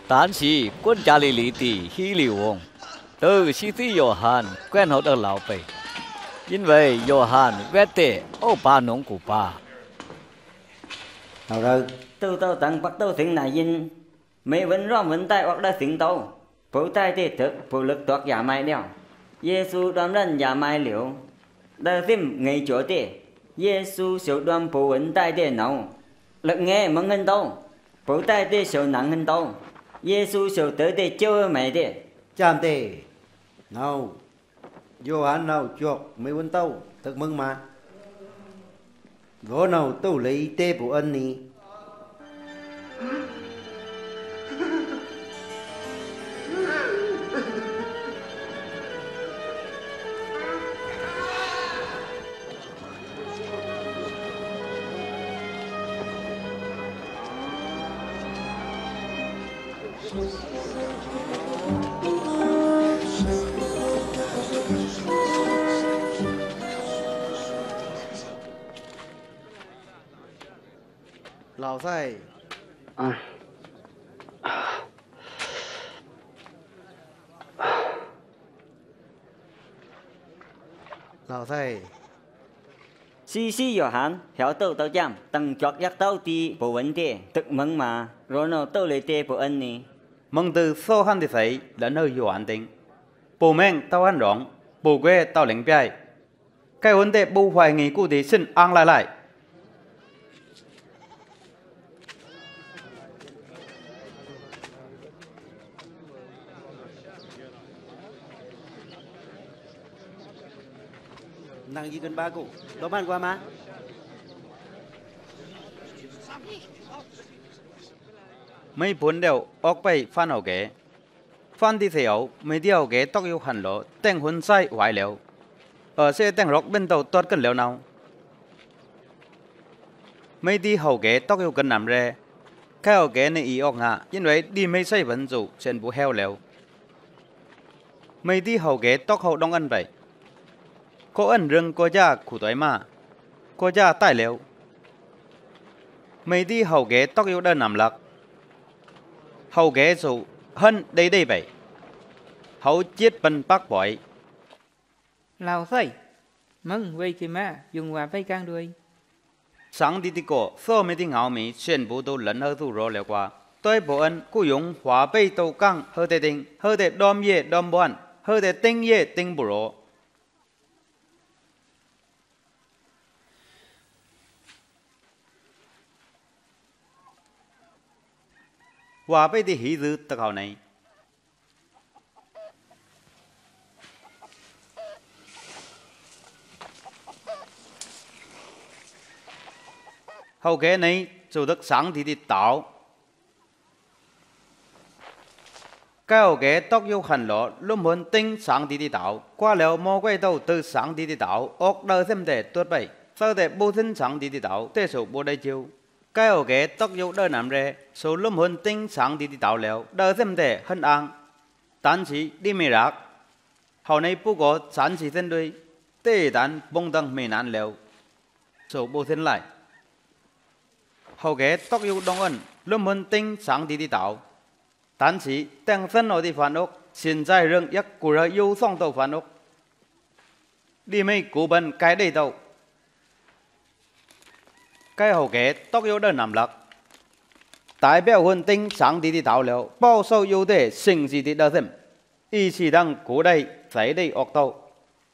[SPEAKER 1] 但是quân gia lý lý tỷ hy liều ông từ sĩ sĩ Johann quen học ở lão bầy.因为Johann vét tệ ô ba nông của ba.
[SPEAKER 2] Nào rồi.
[SPEAKER 12] Từ tàu tặng bắt tàu sinh này nhìn mấy vấn rõ vấn tay hoặc đã sinh tàu. Phụ tay thì thực phụ lực toát giả mai đeo. Giê-xu đoán rần giả mai liễu. Đã xem ngày chỗ tệ. Giê-xu sự đoán phụ vấn tay tệ nấu. Lực nghe mong hình tàu. Phụ tay tệ sự nặng hình tàu. Giê-xu sự tới tệ chơi mẹ tệ.
[SPEAKER 2] Chàm tệ. Nào. Johann nào chuộc mấy quân tàu. Thực mừng mà. Gỗ nào tàu lấy tê phụ ân nì.
[SPEAKER 6] Lão thầy.
[SPEAKER 13] À.
[SPEAKER 6] Lão thầy.
[SPEAKER 12] Sĩ sĩ Johann hiểu tàu tàu chạm tăng chọc giác tàu thì phụ vấn tệ thực mừng mà. Rồi nào tàu lấy tệ phụ ân nì.
[SPEAKER 11] Mừng từ sâu hẳn thì thấy lẫn hơi Johann tính. Bố mẹn tao hẳn rõng. Bố quê tao lính bia. Cái vấn đề bố hoài nghị cụ thì xin ăn lại lại.
[SPEAKER 2] Nàng gì gần ba cụ. Đó bàn qua má.
[SPEAKER 11] Mấy bốn đều ốc bay phan hậu kế. Phan đi theo mấy đi hậu kế tóc yêu hẳn lộ. Tên huấn sai hoài liệu. Ở xe tên rốc bên tàu tuột cân liệu nào. Mấy đi hậu kế tóc yêu cân nằm ra. Cái hậu kế này ý ốc hạ.因為đi mấy say vẫn dụ trên bố heo liệu. Mấy đi hậu kế tóc hậu đông ăn vậy. Có ẩn rừng có gia khu tối mà. Có gia tài liệu. Mấy đi hậu kế tóc yêu đơn nằm lạc. Hậu kế dù hân đây đây vậy. Hậu chết bần bác bội.
[SPEAKER 5] Lão thầy. Mừng về kì mà dùng hòa vây càng đuôi.
[SPEAKER 11] Sáng đi đi cổ. Số mấy đi ngạo mỹ xuyên bố đồ lẫn hơi thu rô liệu qua. Tôi bố ân cụ dùng hòa bây tàu căng hơi tê tinh. Hơi tê đom ye đom boan. Hơi tê tinh ye tinh bù rô. Hòa bây thì hí dư tất hào này. Hậu kế này chủ đức sáng thì đi tạo. Cái hậu kế tóc yêu hẳn lọ lúc muốn tinh sáng thì đi tạo. Qua liệu mô quay đầu từ sáng thì đi tạo. Ốc đời thêm để tuốt bày. Sau để bố thân sáng thì đi tạo. Tế số bố đây chiêu. Cái hậu kế tóc yêu đời nằm ra. Số lúc muốn tinh sáng thì đi tạo liệu. Đời thêm để hân an. Tán chỉ đi mê rạc. Hậu này bố có sản chỉ thân đuôi. Tế tán bông tăng mê nán liệu. Số bố thân lại. Hậu kế tóc yêu đông ân. Lúc muốn tinh sáng thì đi tạo. Tán chỉ tên thân ở đi phản ốc. Xin dài rừng yak của ra yêu xong tàu phản ốc. Đi mê cú bần cái đây tàu. Cái hậu kế tóc yêu đơn nằm lạc. Tại biểu hôn tinh sáng thì đi tạo liệu. Bao sâu yêu để sinh gì thì đỡ thêm. Y chỉ đang cố đây, giấy đây ọc tàu.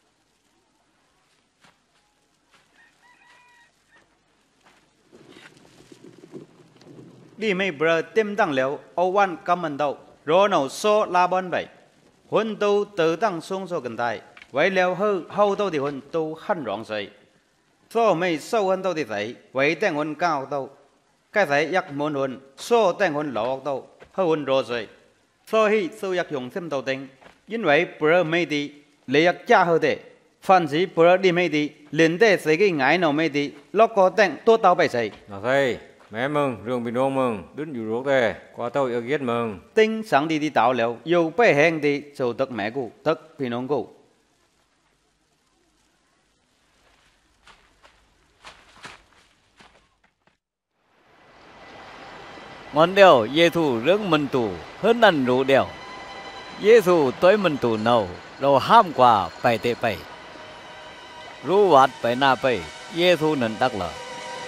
[SPEAKER 11] Đi mê bờ tim tăng liệu. Âu văn cầm ẩn tàu. Rồi nấu số la bón vậy. Hôn tàu tử tăng xuống số gần tài. Vậy liệu hư hâu tàu thì hôn tàu hẳn rõng dậy. Số mây sâu hơn tàu thì thấy. Vậy tên hôn cao tàu. Cái thấy yak muốn hôn. Số tên hôn lọ tàu. Hư hôn rô dậy. Số hi số yak dùng thêm tàu tinh.因為 bờ mây đi. Lấy yak cha hư thế. Phản chí bờ đi mây đi. Liên tế sẽ cái ngái nào mây đi. Lóc có tên tốt tàu bày xây.
[SPEAKER 9] Nào thầy. Mẹ mừng, rừng bình ôn mừng, đứng dù rốt đây, qua tàu yêu ghét mừng.
[SPEAKER 11] Tinh sáng đi đi tạo liệu, yêu bê hẹn đi, dù tức mẹ cụ, tức bình ôn cụ.
[SPEAKER 1] Ngọn đèo Giê-xu rương mình tù hơn năn rủ đèo. Giê-xu tối mình tù nâu, rồi ham quả phải tệ phải. Rú vạt phải na phải, Giê-xu nên đắc lờ.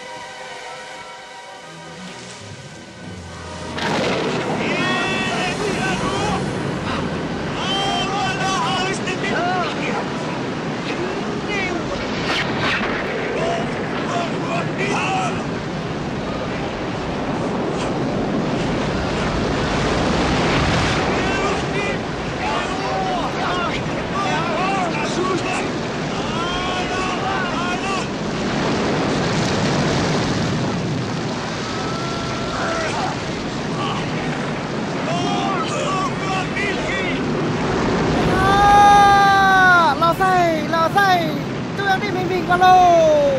[SPEAKER 6] Qua lô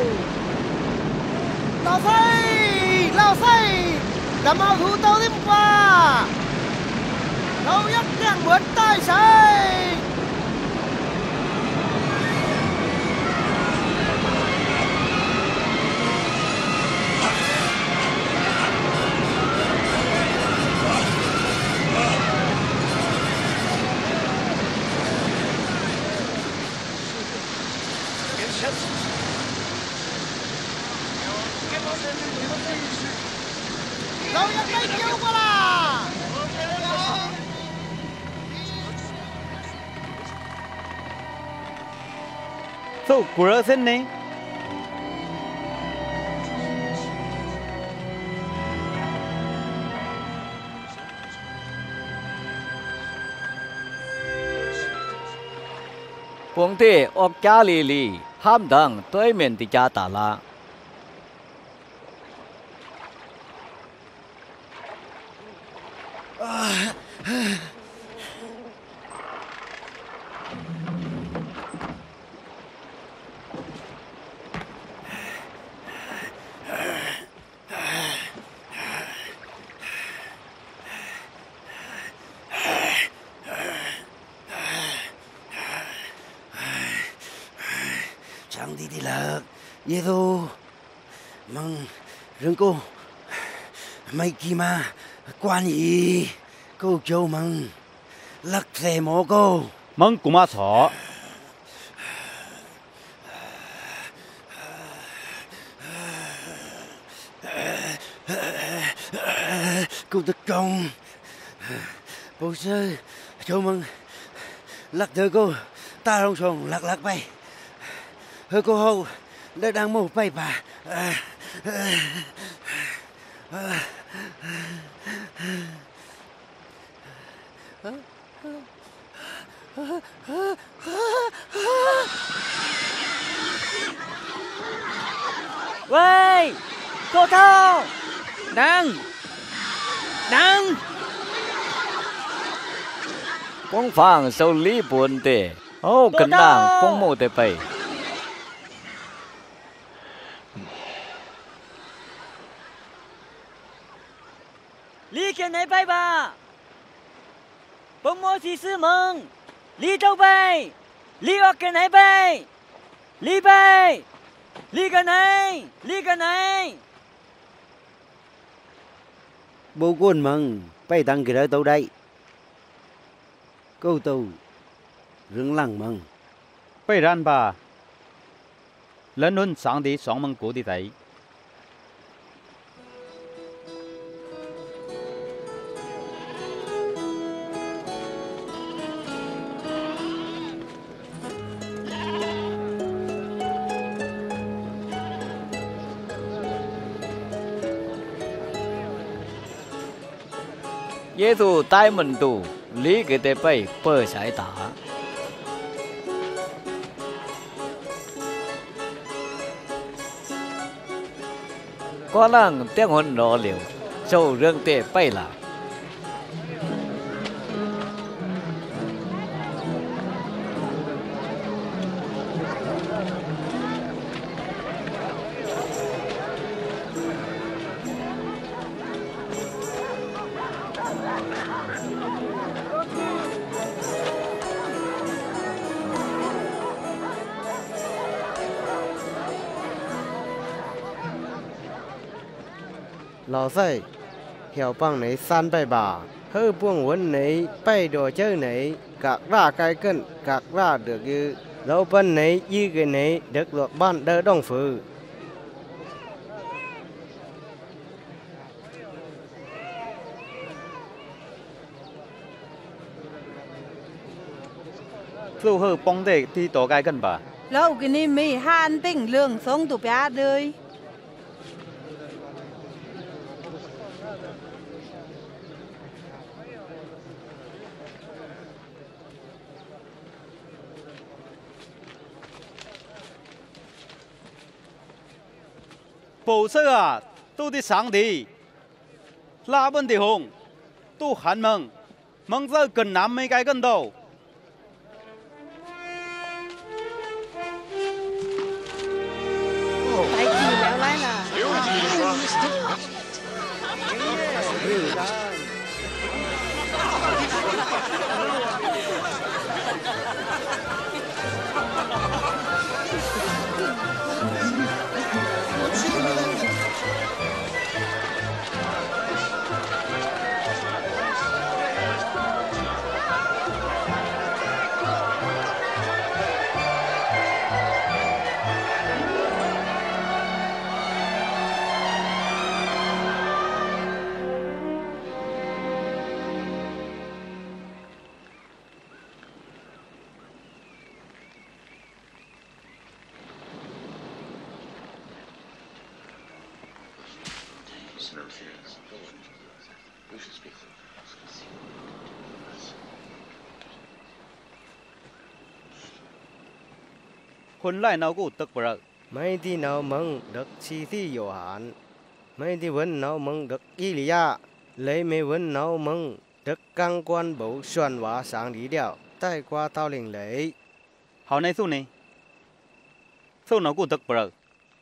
[SPEAKER 6] lao xây lao xây đã mau thủ tàu thêm qua đâu nhất đang bớt tay xây đâu nhất đây kêu qua là
[SPEAKER 11] So, cura sen ne?
[SPEAKER 1] Quang tê ốc cha lì lì, ham đằng tối miền tì cha tà la.
[SPEAKER 2] Chẳng đi đi lạc, Giê-xu, mong rừng cô, mày kì mà, quan gì, cô châu mong, lắc xe mỏ cô.
[SPEAKER 11] Mong cũng mà thọ.
[SPEAKER 2] Cô tức công, bố sơ, châu mong, lắc thơ cô, ta rong sòng lắc lắc bay. Hơ cô hầu đã đang mổ bay bà.
[SPEAKER 5] 喂, cô thao đang đang
[SPEAKER 1] Quang phang sâu lý buồn tê, ô cần nàng quang mô tê bay.
[SPEAKER 5] Lý kiện này bay bà bông mô xì sư mừng Lý đâu bay Lý hoặc cái này bay Lý bay Lý cái này Lý cái này
[SPEAKER 2] Bố quân mừng, bay tăng kì đó tàu đây. Câu tàu rừng lăng mừng.
[SPEAKER 11] Bay ran ba. Lần hôn sáng đi sáng mong cố đi thấy.
[SPEAKER 1] Giê-xu tai mình tù, lý cái tê bay bơ sải tả. Có năng tiếng hồn rõ liều, sâu rương tê bay là.
[SPEAKER 2] Lò xây,
[SPEAKER 6] hiểu bằng này san bay bà hơi buông vấn này bay đồ chơi này các ra cái cân các ra được như lâu bên này như cái này được luật ban đỡ đông phứ
[SPEAKER 11] Dù hơi bóng để thì tổ cái cân bà
[SPEAKER 10] lâu cái này mì han tỉnh lương sống tụ bia đời
[SPEAKER 11] bổ sơ à tu đi sáng đi la bên thì hùng tu hàn mừng mong giờ cần nắm mấy cái cân đầu
[SPEAKER 4] tại gì léo lái là
[SPEAKER 11] คนไล่nào cũng tức bờ
[SPEAKER 6] mấy đi nào mừng được chi thi yếu hạn mấy đi vấn nào mừng được y lý ya lấy mấy vấn nào mừng được căng quan bổ xuân hóa sáng lý điệu tai qua tao linh lấy
[SPEAKER 11] họ này số này số nào cũng tức bờ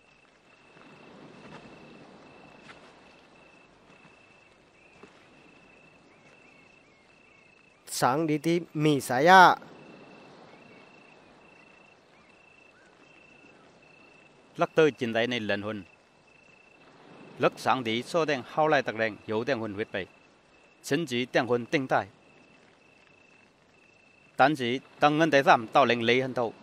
[SPEAKER 6] sáng đi thì mì xá ya
[SPEAKER 11] lắc tơ chín tay này lần hồn lắc sáng đi so đen hao lại tắc đen yếu đen hồn huyết bay chân chỉ đen hồn tinh tai但是當人第三到零離很透。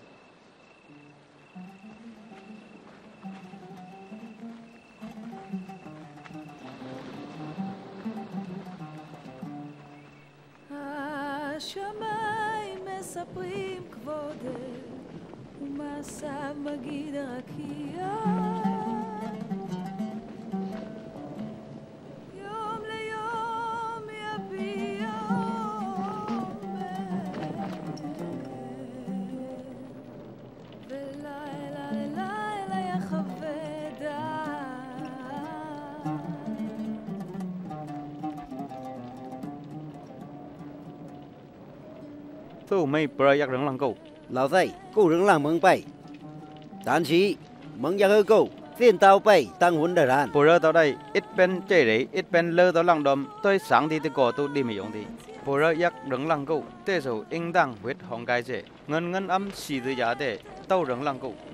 [SPEAKER 13] השמיים מספרים כבודך ומעשיו מגיד הרקיע יום ליום יביע ולילה ללילה יחווה דעת
[SPEAKER 11] Thu mày bơi giặc rừng lăng câu.
[SPEAKER 2] Lão thầy, cô rừng lăng mừng bay. Tán chí, mừng giặc hư câu, phiên tao bay tăng huấn đời ràn.
[SPEAKER 11] Bữa tao đây ít bên chơi đấy, ít bên lơ tao lăng đom, tôi sáng thì tôi có tôi đi mày用đi. Bữa giặc rừng lăng câu, thế số應當huyết hồng cái gì, ngân ngân âm xì từ giá để tao rừng lăng câu.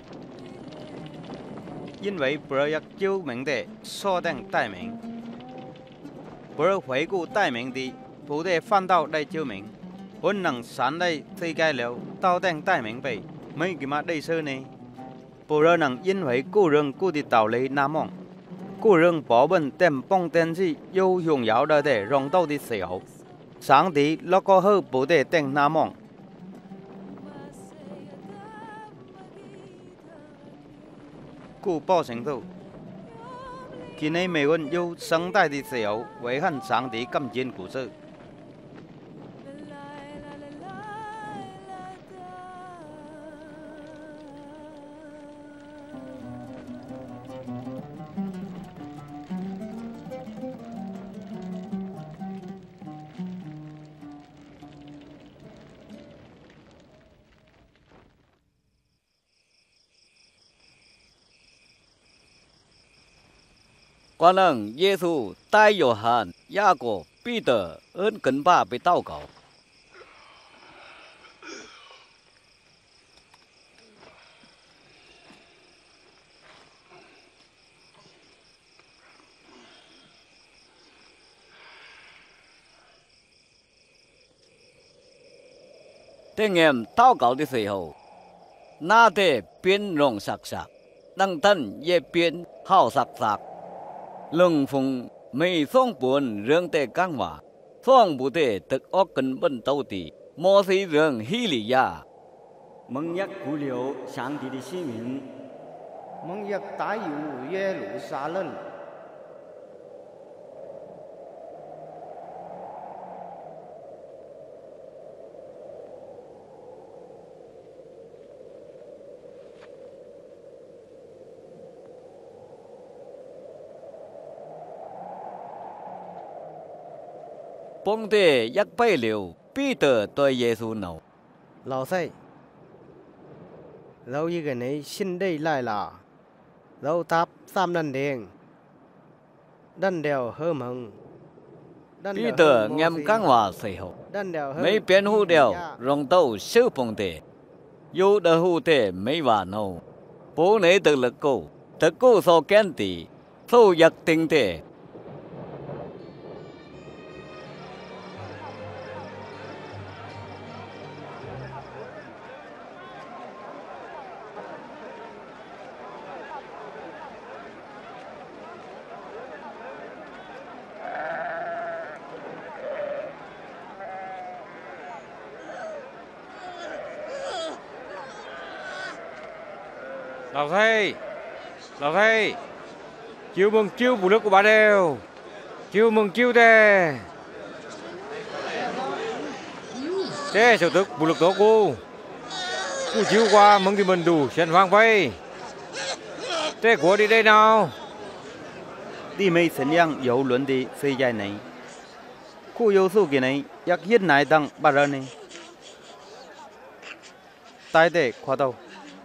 [SPEAKER 11] 因為bữa giặc chiêu名的鎖定大名，bữa回顧大名的，不得翻到來chiêu名。 本能散嚟世界了，到頂大明白，mấy cái mà đây sơ này, bố rơ năng yên với cô rừng cô đi tàu lấy nam mong, cô rừng bỏ bên tem bông tên gì yêu dùng giáo đời để rong tàu đi sử dụng, sáng tí nó có hơi bố để tên nam mong, cô bỏ sinh thu, khi này mấy con yêu sáng đại đi sử dụng, với hẳn sáng tí cầm chiến của sự.
[SPEAKER 1] Quan năng Giê-xu tai Gioan, Gia-cô, Peter ơn cần ba bị tao cầu. Thế ngem tao cầu đi thời hậu, na thế biến rong sạc sạc, đăng thân ye biến hao sạc sạc, lưng phùng mấy song buồn riêng tê căng hòa, song bù tê thực óc cần bận tàu tì, mò sĩ riêng hi lì ya.
[SPEAKER 12] Mừng nhắc cú liễu sáng tí đi xí mình.
[SPEAKER 6] Mừng nhắc tái dụ ye lũ xa lần.
[SPEAKER 1] Bông tê yak bay liều, Peter tôi Giêsu nào.
[SPEAKER 6] Lão thầy, lão như cái này xin đây lại là lão táp tam lần đèn, đan đèo hơ mừng.
[SPEAKER 1] Peter ngem căng hòa thời hậu, mấy biến hú đèo rong tàu siêu bông tê, yêu đờ hú tê mấy hòa nâu, bố nấy tự lực cô, tự cô so kén tì, sâu yak tinh tê.
[SPEAKER 9] Lão thầy, lão thầy, chiêu mừng chiêu bù lực của bà đều, chiêu mừng chiêu tè, tè sở tức bù lực đó cô, cô chiêu qua mừng thì mình đủ xem hoang vây, tè của đi đây nào,
[SPEAKER 11] đi mấy sinh yang yếu luận đi xây dài này, cô yếu số kia này, yak hiến này tăng bà ra này, tai tệ khoa tàu.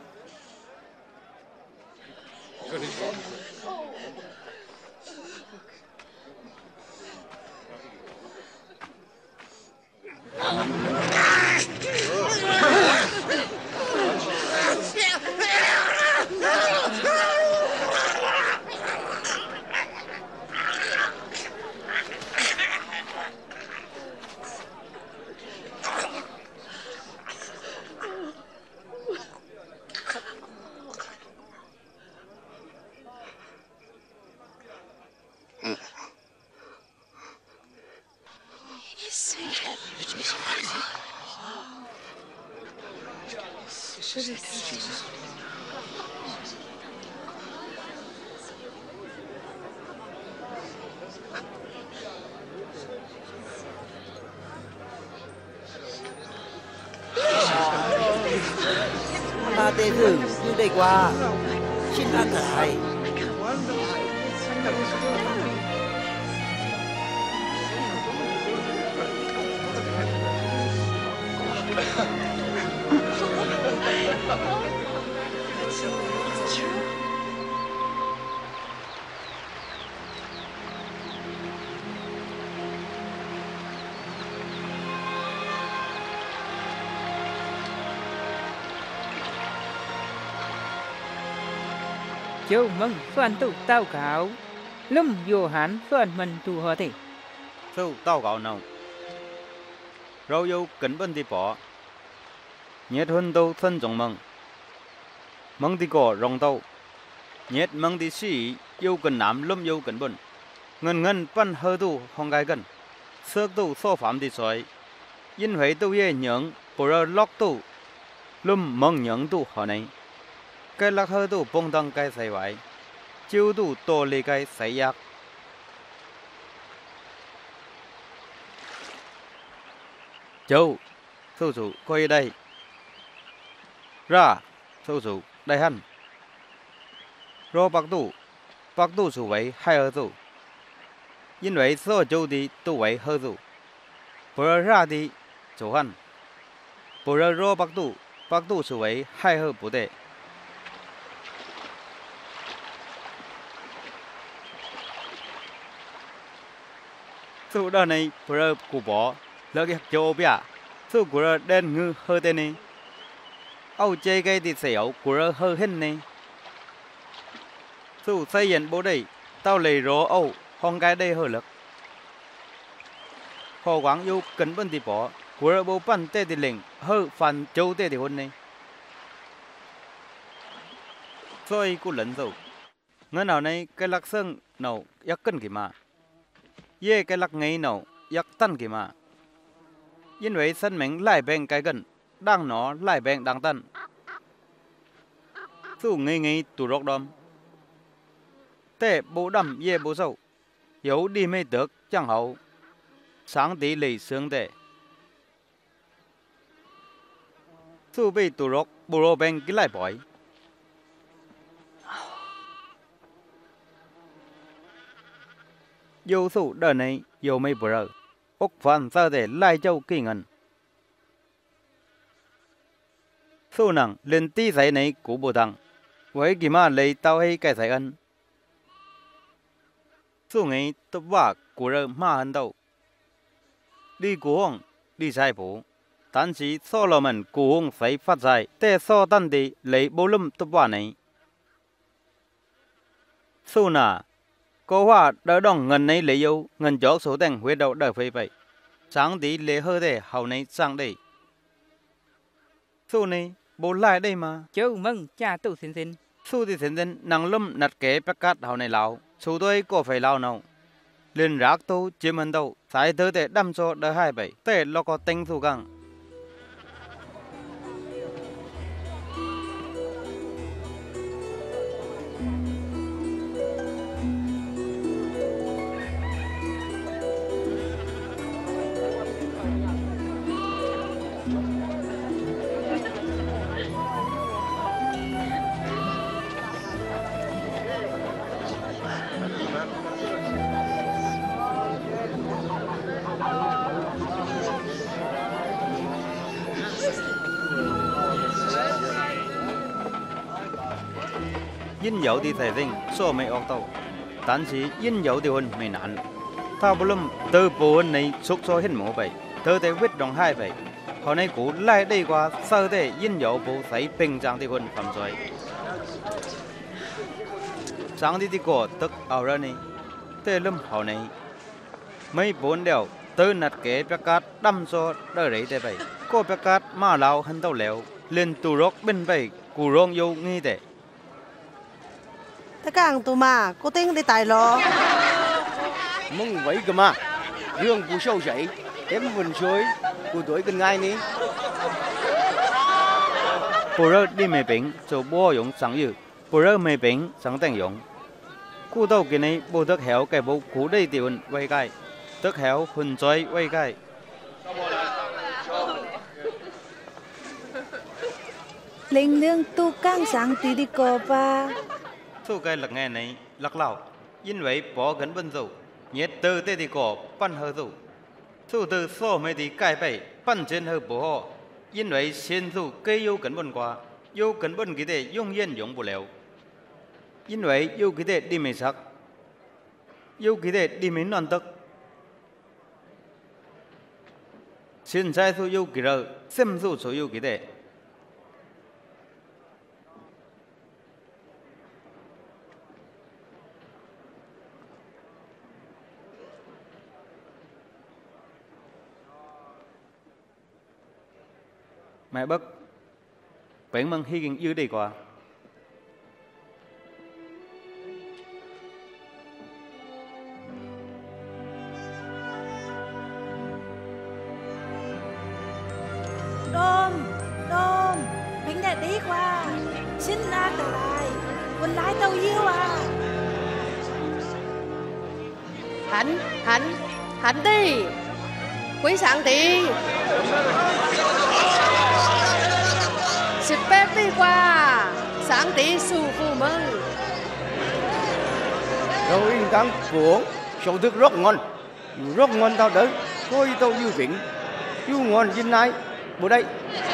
[SPEAKER 2] Ma tê thử như đây qua, xin ăn thật hay.
[SPEAKER 5] Chúc mừng Phan tụ tao cáo, lâm vô hán Phan mình tụ hòa thị.
[SPEAKER 11] Sâu tao cáo nào, rau yêu cần bận đi bỏ, nhiệt hơn đâu thân trọng mừng, mừng đi cỏ rong tàu, nhiệt mừng đi sĩ yêu cần nám lâm yêu cần bận, ngân ngân pan hơ tu không gai gần, sơ tu so phạm đi soi, yên huệ tu ye nhẫn, bờ rơ lóc tu, lâm mừng nhẫn tu họ này. Cái lạc hơi tu bông tăng cái say vải, chiêu tu to lê cái say yak. Châu, sâu chủ coi đây. Ra, sâu chủ đây hẳn. Rô bạc tu, bạc tu chủ vậy hai ở tu.因为所做的都为合作，不然啥的做好，不然若百度百度是为害合不得。số đó này不然古堡了个就边，số古然đen ngư hơi tên này，澳这个的石油古然hơi hin này，số xây dựng bộ đây tao lấy rõ âu。 phong cái đây hơi lực, hồ quảng yêu kính bên thì bỏ, của rợ bố pan tê thì lệnh hơ phản châu tê thì hôn này rồi cô lấn dầu ngân nào này cái lạc sơn nào yak cân kì mà ye cái lạc ngay nào yak tan kì mà因为生命来病该根đang nó lại bệnh đang tân su ngay ngay tụ rọc đom tệ bố đầm ye bố sâu yếu đi mê được chẳng hậu sáng tí lì sướng tệ su bị tụ rọc bố rô bệnh cái lại bói yêu su đời này yêu mê bố rơ ốc phản sao để lại châu kỳ ngân su nặng lên tí giải này của bộ thằng với kỳ mà lấy tao hay cái giải ân su ngay tập vả của rơ mà hân đâu đi của hông đi sai phố tán chỉ so lo mình của hông phải phát giải để so tan đi lấy bố lâm tập vả này su nà có hoa đỡ đồng ngân này lấy yêu ngân chó số tiền huyết đầu đỡ phải vậy sáng tí lấy hơi để hậu này sang đây su này bố lại đây mà
[SPEAKER 5] chúc mừng cha tu xin xin
[SPEAKER 11] su thì xin xin năng lâm nặt kế bác cát hậu này lão su tôi có phải lao nào liền rác tu chiếm hơn đâu sai tới để đâm cho đỡ hai bảy để lo có tinh su găng yên dấu thì thầy rình so mày ốc tàu tán chỉ yên dấu thì hơn mày nạn thao bù lâm từ bố này xúc so hết mổ vậy thơ thế quyết đồng hai vậy họ này cũ lại đây qua sơ thế yên dấu bố thấy bình trang thì hơn phẩm xoay sáng đi thì có tức ảo ra này thế lâm họ này mấy bốn đèo từ nạt kế bác cát đâm so đỡ đấy thế vậy có bác cát mà lao hân tàu léo lên tù rốc bên vậy cù rong yêu nghi thế
[SPEAKER 3] thế càng tụ mà cô tính đi tài lo
[SPEAKER 14] mong vậy cơ mà riêng của sâu dậy em vườn suối của tuổi cần ngay ní
[SPEAKER 11] bố rơ đi mê bệnh cho bố dùng sáng dự bố rơ mê bệnh sáng tên dùng cú đâu cái này bố thức héo cái bố cú đây thì huân quay cái thức héo huân chơi quay cái
[SPEAKER 10] linh nương tu cang sáng tí đi cô ba
[SPEAKER 11] số cái lạc nghe này lạc lão因为bỏ gần bên dầu nhiệt từ tê thì có pan hơi dầu số từ so mấy thì cài bậy pan trên hơi bố họ因为先数cây yêu gần bên qua yêu gần bên cái để用yên用不了因为yêu cái để đi mấy sắc yêu cái để đi mấy non tức hiện在số yêu cái rồi xem số số yêu cái để mẹ bất bệnh măng hy kinh dữ đi qua
[SPEAKER 10] đom đom bệnh đại tí qua xin na trở lại quân lái tàu yêu à
[SPEAKER 4] hạnh hạnh hạnh đi quý sáng tí Sip bếp đi qua sáng tí su phu mừng
[SPEAKER 14] rồi đang cuốn sầu thức rất ngon rất ngon tao đỡ thôi tao yêu vĩnh yêu ngon trên này bữa đây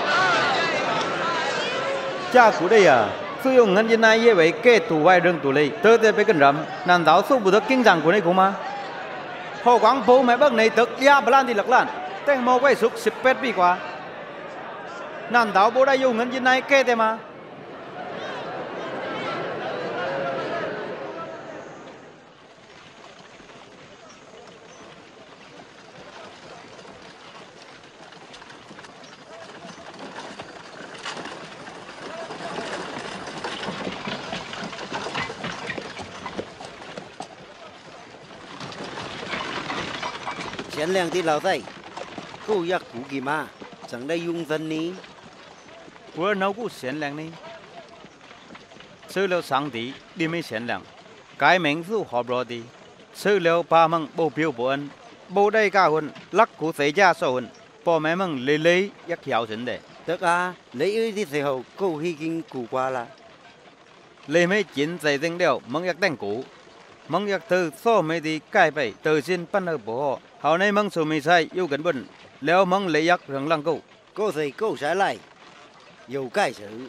[SPEAKER 11] cha của đây à sử dụng ngân trên này như vậy kê tủ vai đường tủ lì tới đây phải cần rắm nàng giáo số bữa thức kinh rằng của này cũng mà họ quảng phố mẹ bác này tức ya plan thì lạc lan tên mò quay súc sip bếp đi qua nàng giáo bố đây dùng ngân trên này kê thế mà
[SPEAKER 2] 善良啲老細，高一股嘅嘛，chẳng đây用dân ní.
[SPEAKER 11] Của nấu cũng善良ní. Sư liệu sáng tí đi mới善良. Cái mình dù họp rồi đi. Sư liệu ba măng bố biểu bố ân. Bố đây cả hôn, lắc của xảy ra sâu hôn. Bố mẹ măng lấy lấy yak hiểu dẫn đề.
[SPEAKER 2] Tức à, lấy ơi đi thời hậu câu hy kinh cụ qua là.
[SPEAKER 11] Lấy mấy chiến dạy danh đeo măng yak đánh cũ. Măng yak từ so mấy đi cài bày từ xin bắt ở bố họ. Hậu này măng số mì sai yêu gần bẩn. Léo măng lấy yak rừng lăng câu.
[SPEAKER 2] Cô thầy câu trái lại. Yêu cái sự.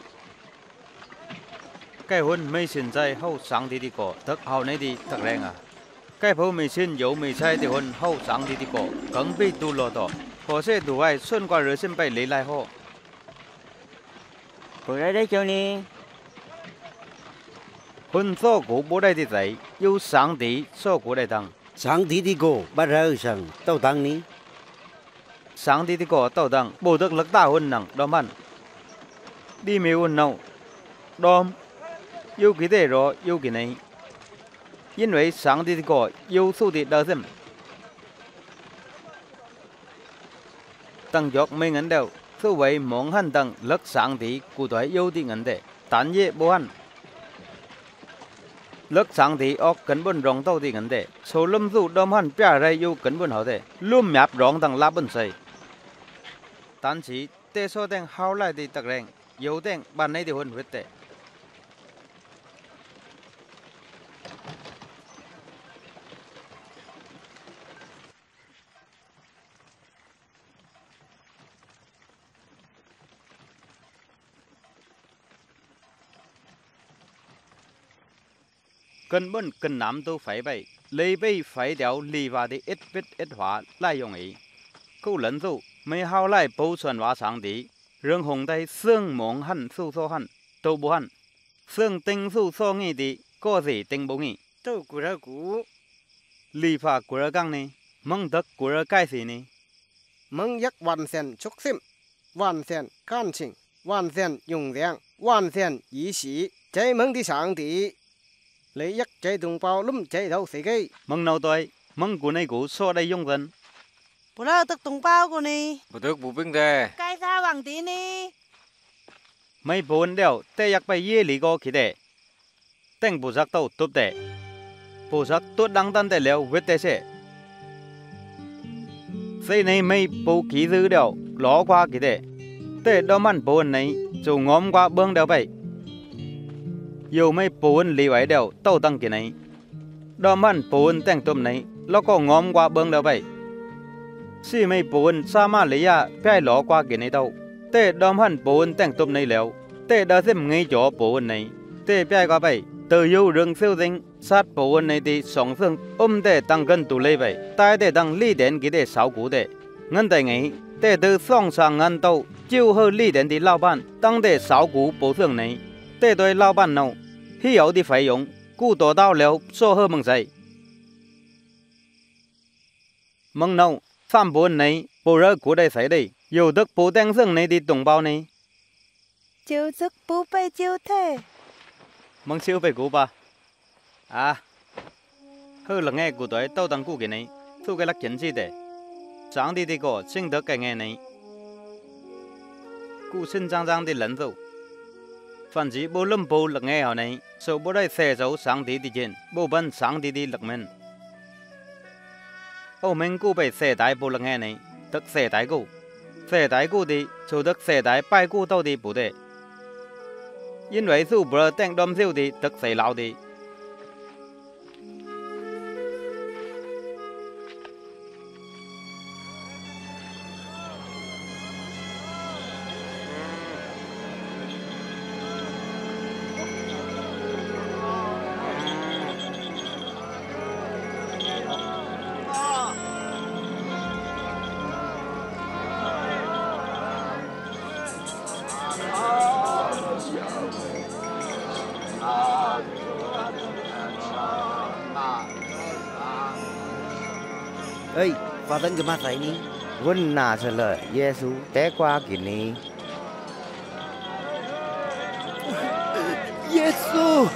[SPEAKER 11] Cái hôn mấy xin sai hậu sáng đi đi cổ. Thức hậu này đi thật rèn à. Cái phố mấy xin dấu mấy sai thì hôn hậu sáng đi đi cổ. Cứng bị tu lò tỏ. Họ sẽ đủ ai xuân qua rửa xin bày lấy lại họ.
[SPEAKER 12] Bố đây đấy cho ni.
[SPEAKER 11] Hôn số của bố đây thì dạy. Yêu sáng tí số của đây thằng.
[SPEAKER 2] Sáng tí đi cổ bắt ra ở sẵn tàu tăng ní.
[SPEAKER 11] Sáng tí đi cổ tàu tăng. Bố thức lực ta hôn nặng đom hẳn. Đi mê hôn nâu. Đom. Yêu cái thế rồi yêu cái này.因为上帝的国有数的得胜。当作没人了，所谓蒙汉等乐上帝古代有的人的，但也无汉。乐上帝恶根本容到的人的，所lâm数đom汉别来有根本好的，lum入容等拉本谁。但是这所等后来的特人，有等办内的混血的。根本跟南都phải vậy, lấy bây phải đeo lì vào đi ít vết ít hóa lại dùng ý. Câu lần số, mấy hao lại bố xuân hóa sáng tí, rừng hồng tay xương mong hẳn su so hẳn, tô bố hẳn. Xương tinh su so nghi tí, có gì tinh bố nghi.
[SPEAKER 6] Tô của ra cũ.
[SPEAKER 11] Lì phá của ra căng này, mong tất của ra cái gì này.
[SPEAKER 6] Mong yak hoàn sen chúc sim, hoàn sen can chinh, hoàn sen dùng riêng, hoàn sen ý sĩ, trái mong đi sáng tí. Lấy yak chạy đồng bào lum chạy đâu sẽ gây.
[SPEAKER 11] Mong nào tôi, mong của này của so đây dùng dân.
[SPEAKER 10] Bố nào tức đồng bào của ni.
[SPEAKER 9] Bố tức bố binh đề.
[SPEAKER 10] Cái sao bằng tí ni.
[SPEAKER 11] Mấy bố đeo, tê yak bay yê lý go khí đề. Tên bố sắc tàu tốt đề. Bố sắc tốt đăng tân đề leo vết đề xe. Xây này mấy bố khí dư đeo, ló qua khí đề. Tê đo mặn bố này, dù ngóm qua bương đeo bay. Yêu mấy bốn lý vậy đều tàu tăng cái này, đom hẳn bốn tên tôm này, nó có ngóm qua bưng đâu vậy? Si mấy bốn sa ma lý à, phải ló qua cái này đâu? Tê đom hẳn bốn tên tôm này léo, tê đã xem ngay chỗ bốn này, tê phải qua vậy? Từ yêu rừng siêu sinh, sát bốn này thì sống xương, ôm tê tăng gần tụ lấy vậy, tai tê tăng lý đến cái tê sáu cú tê, ngân tê ngay, tê từ song sang ngân tàu, chiêu hơi lý đến thì lao ban, tăng tê sáu cú bổ xương này. Tê tôi lao ban nào, hi yếu đi phải dùng, cụ tổ đào léo so hơn mừng dậy. Mừng nào, phạm bốn này, bố rơ của đây xảy đây, yêu đức bố đang dừng này đi đồng bào này.
[SPEAKER 10] Chiêu giấc bố bay chiêu thế.
[SPEAKER 11] Mừng siêu phải cụ bà. À, hơi là nghe của tôi tao tăng cụ cái này, thu cái lắc chân gì đấy. Sáng đi đi có, sinh được cái nghe này. Cụ sinh trang trang đi lẫn rồi. Phần chỉ bố lâm bố lực nghe họ này, số bố đây xe dấu sáng tí đi trên, bố bắn sáng tí đi lực mình. Ô mình cụ phải xe tái bố lực nghe này, tức xe tái cụ. Xe tái cụ thì, số tức xe tái bài cụ tao đi bố đề.因為數不定當少啲，tức xe lão đi.
[SPEAKER 2] Ê, phá tân cái mà thấy ní.
[SPEAKER 14] Vân nà sợ lời, Giê-xu té qua kì ní.
[SPEAKER 2] Giê-xu!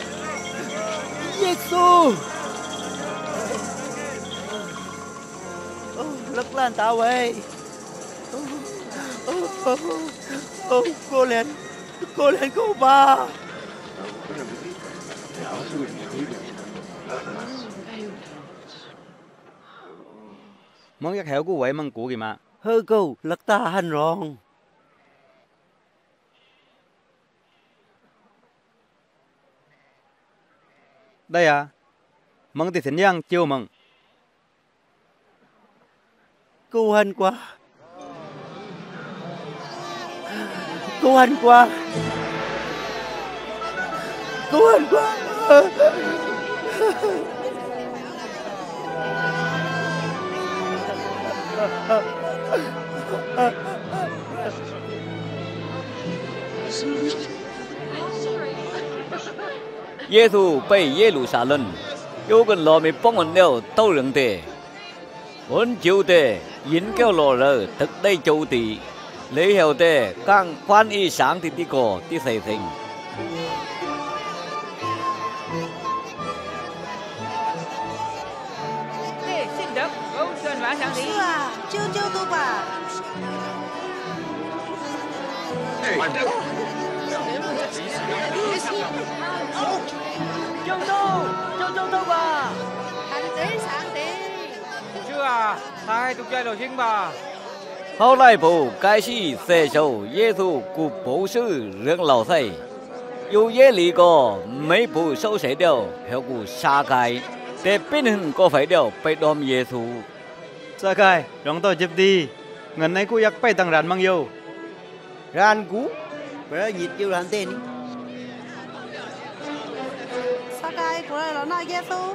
[SPEAKER 2] Giê-xu! Lắc
[SPEAKER 14] lắc lan tao vậy. Cô lên, cô lên cô ba.
[SPEAKER 11] Mong nhắc héo cô vậy mong cũ kì mà.
[SPEAKER 2] Hơ câu lắc ta hăn rong.
[SPEAKER 11] Đây à, mong thì thỉnh giang chiêu mong.
[SPEAKER 2] Cô hăn quá. Cô hăn quá. Cô hăn quá.
[SPEAKER 1] Giê-xu bay耶路撒冷，有個羅咪幫我了到人哋，我就得引教羅了特地做地，你後得更關於上帝的個啲事情。
[SPEAKER 5] Để xin đất gấu xuân vã sang đi.
[SPEAKER 10] Sư à, chiêu chiêu tu bà.
[SPEAKER 5] Châu Tô, Châu Châu Tô bà.
[SPEAKER 4] Hành tế sáng tế.
[SPEAKER 9] Chưa à, hai tục chơi đồ chính bà.
[SPEAKER 1] 後來部開始接受耶穌古保守讓老細，有耶利個每部收拾掉後古沙界，แต่เป็นหึงก็ไฟเดียวไปดอมเยซู
[SPEAKER 11] Sa kai, rong to chụp đi. Ngân này cô yak bay tăng rán mang yêu.
[SPEAKER 14] Ran cú.
[SPEAKER 2] Phải nhiệt kêu rán tên đi.
[SPEAKER 3] Sao cái của này nó nói Giê-xu?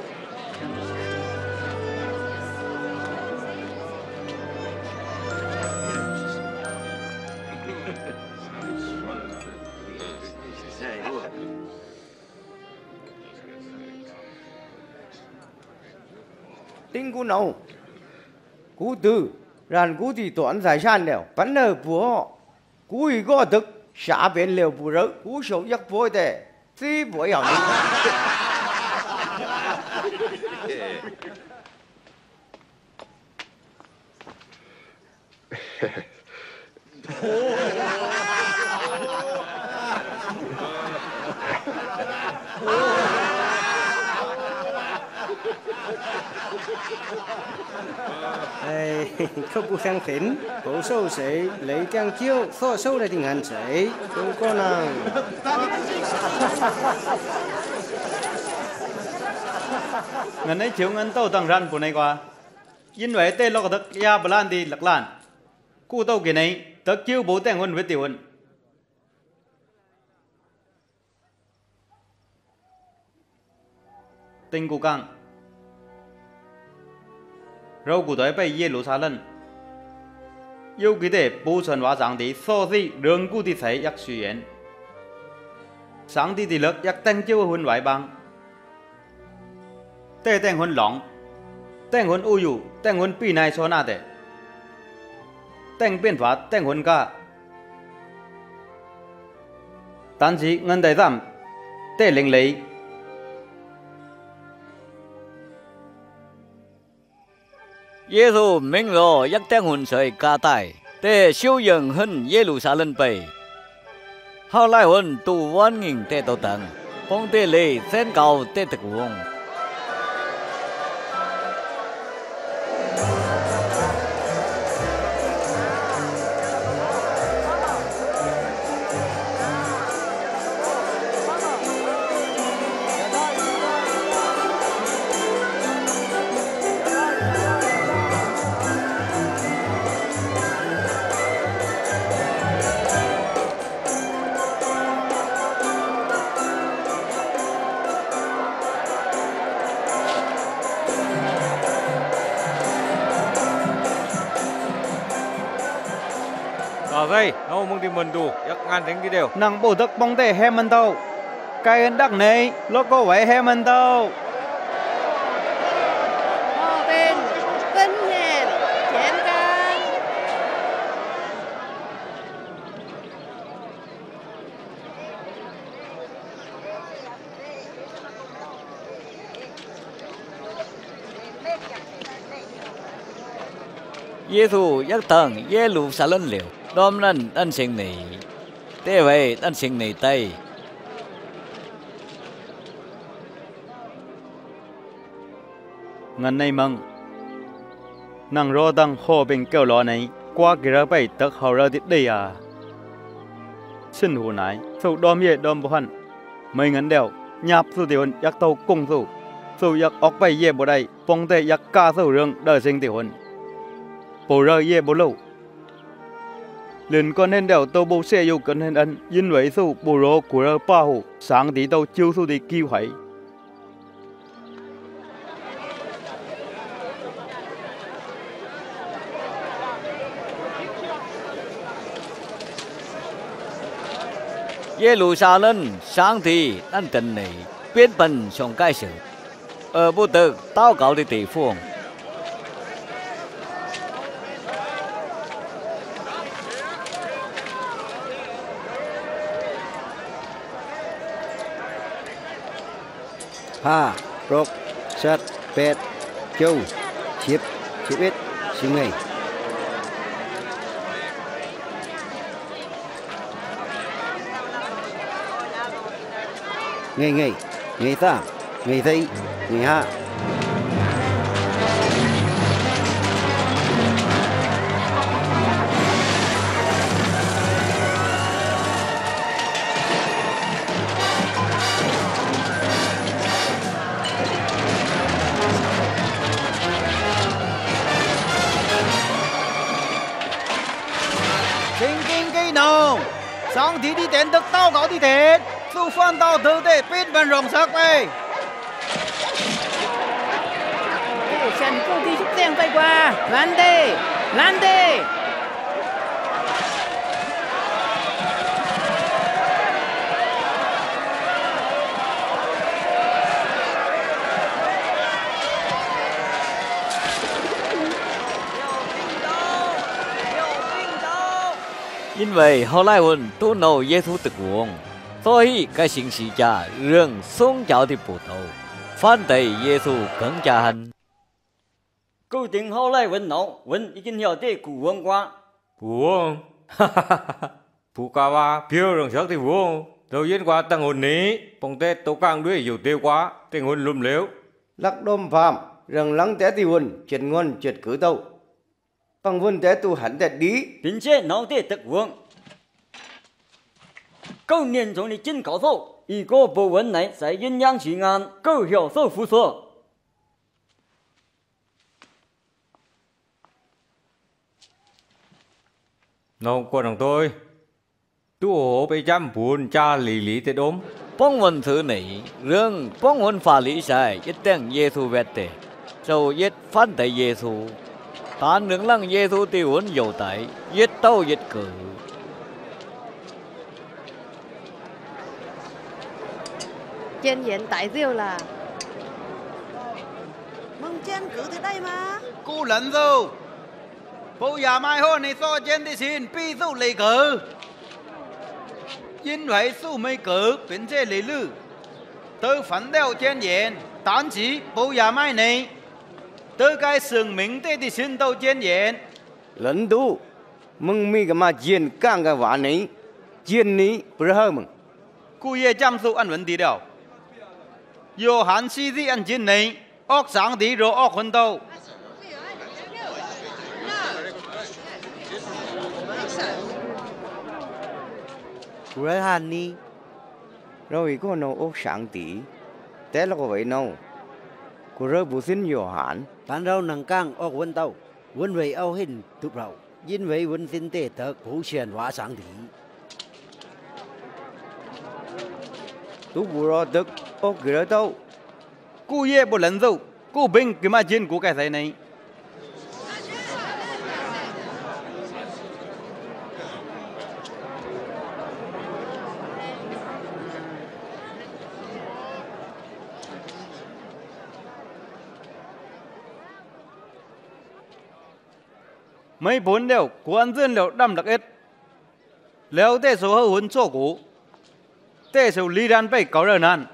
[SPEAKER 14] Tính cú nào. Cú tư. Ran cú thì toán giải sản liều. Bắn nở bố. Cú ý có thức. Xá bên liều bù rớt. Cú sổ giấc bối tệ. Tí bối hảo đi.
[SPEAKER 6] Ê, không có kháng thính, bố sâu sĩ, lấy trang chiêu, phó sâu lại thì ngàn sĩ, không có nào.
[SPEAKER 11] Ngân này chiếu ngân tàu tăng rán của này qua. Yên vậy tên lo có thức ya bà lan đi lạc lan. Cô tàu kia này, thức chiếu bố tên huân với tiểu huân. Tình của càng. Rau của tôi bay耶路撒冷。有佢哋保存話上帝所以兩股啲仔一樹園，上帝啲力一定招換壞幫，แต่แต่งคนหลงแต่งคนอู้อยู่แต่งคนปีนายโซนาแต่แต่งเป็นฝาแต่งคนก้า但是我哋三แต่令你。
[SPEAKER 1] 耶穌明了一定洪水加大，แต่修養恨耶路撒冷ไป後來hun tu văn nghìnแต่ตัวตังphongแต่เลยเส้นเก่าแต่ตะกวง
[SPEAKER 9] Ở đây, nó mong đi mình đủ, yak ngan tính đi đều.
[SPEAKER 11] Nàng bổ thức bóng tệ hè mình tàu. Cái ơn đắc này, nó có vậy hè mình tàu.
[SPEAKER 4] Họ bên, vinh hèn, chém can.
[SPEAKER 1] Giêsu dắt tầng耶路撒冷了，他们恩情你，这位恩情你对。
[SPEAKER 11] ngân này măng nàng rô đăng hồ bình kêu lò này qua kia ra bay tắc hậu ra tít đây à xin hù nái sâu đom ye đom bò hẳn mấy ngân đèo nháp su tiểu yak tàu cung su su yak ốc bay ye bò đây phong tê yak ca su rương đời sinh tiểu hồn bồ rơ ye bồ lâu liền con hen đèo tàu bồ xe yêu cần hen ân yên vậy su bồ rô của rơ ba hù sáng tí tàu chiêu su đi kêu hay
[SPEAKER 1] 耶路撒冷，上帝恩等你，变本上盖世，而不得祷告的地方。
[SPEAKER 2] ห้าหกเจ็ดแปดเก้าสิบสิบเอ็ดสิบไงngày ngày ngày ta ngày thấy ngày ha
[SPEAKER 15] Chính kinh cây nào sáng thì đi đến được tao có đi thế su phan tao thử để biết bên rộng sắc đây
[SPEAKER 5] Ủa chẳng cô đi chút tiền tay qua Lan đi Lan đi
[SPEAKER 1] 因为后来文都闹耶稣的王，所以该信息家让宗教的不头，反对耶稣更加恨。
[SPEAKER 8] 固定后来文闹文已经晓得古文qua。
[SPEAKER 9] 古文，哈哈哈哈，ผู้กาวาเพียวเรื่องชักที่วงเราเย็นกว่าตั้งหุ่นนี้ปงเต้ตัวกลางด้วยอยู่เตียวกว่าเต็งหุ่นลุ่มเหลว
[SPEAKER 14] lắc đom phàm rằng lắng té thìหุ่นchết ngon chết cứ tàu bằngหุ่n té tu hẳn té đi
[SPEAKER 8] 并且脑袋得文。狗年中的金高手，一个不文内在阴阳去安，狗小手扶说。
[SPEAKER 9] Nó qua đồng tôi tu hộ bị chăm buồn cha lì lì tê đốm
[SPEAKER 1] 帮文thứ này rằng帮文法理sai一定耶稣вед대，就一反对耶稣，但能让耶稣的文有带，一刀一个。
[SPEAKER 4] Trên hiện tại diêu là
[SPEAKER 10] Mừng trên cử từ đây mà
[SPEAKER 15] Cô lần rồi Bố già mai hôm nay so trên thì xin Pi dụ lấy cử Yên vậy su mấy cử Biến chế lấy lư Tớ phản đeo trên diện Tán chỉ bố già mai này Tớ cái sừng mình tê thì xin tàu trên diện
[SPEAKER 14] lần tu mừng mi cái mà chiến càng cái ván này chiến này bữa hơn mừng
[SPEAKER 15] Cô ye chăm su ăn vấn đề đâu Yo hàn si di ăn chiến này ốc sáng tí rồi ốc hôn tàu
[SPEAKER 2] Rồi hàn ni
[SPEAKER 14] rồi có nấu ốc sáng tí té là có vậy nấu cô rơi bù xin yo hàn
[SPEAKER 2] tan rau nằng cang ốc quân tàu quân về âu hình tụp rau yên về quân xin tê tớ phú xiên hóa sáng thị
[SPEAKER 14] tú bù rò tức ốc kia tàu
[SPEAKER 15] Cô ye bộ lần rồi Cô bình cái mà chiến của cái thế này
[SPEAKER 16] mấy bốn đều quan dân liệu đâm đặc ít liệu tê số hậu huấn chỗ cũ tê số lý đan bay có rờ nan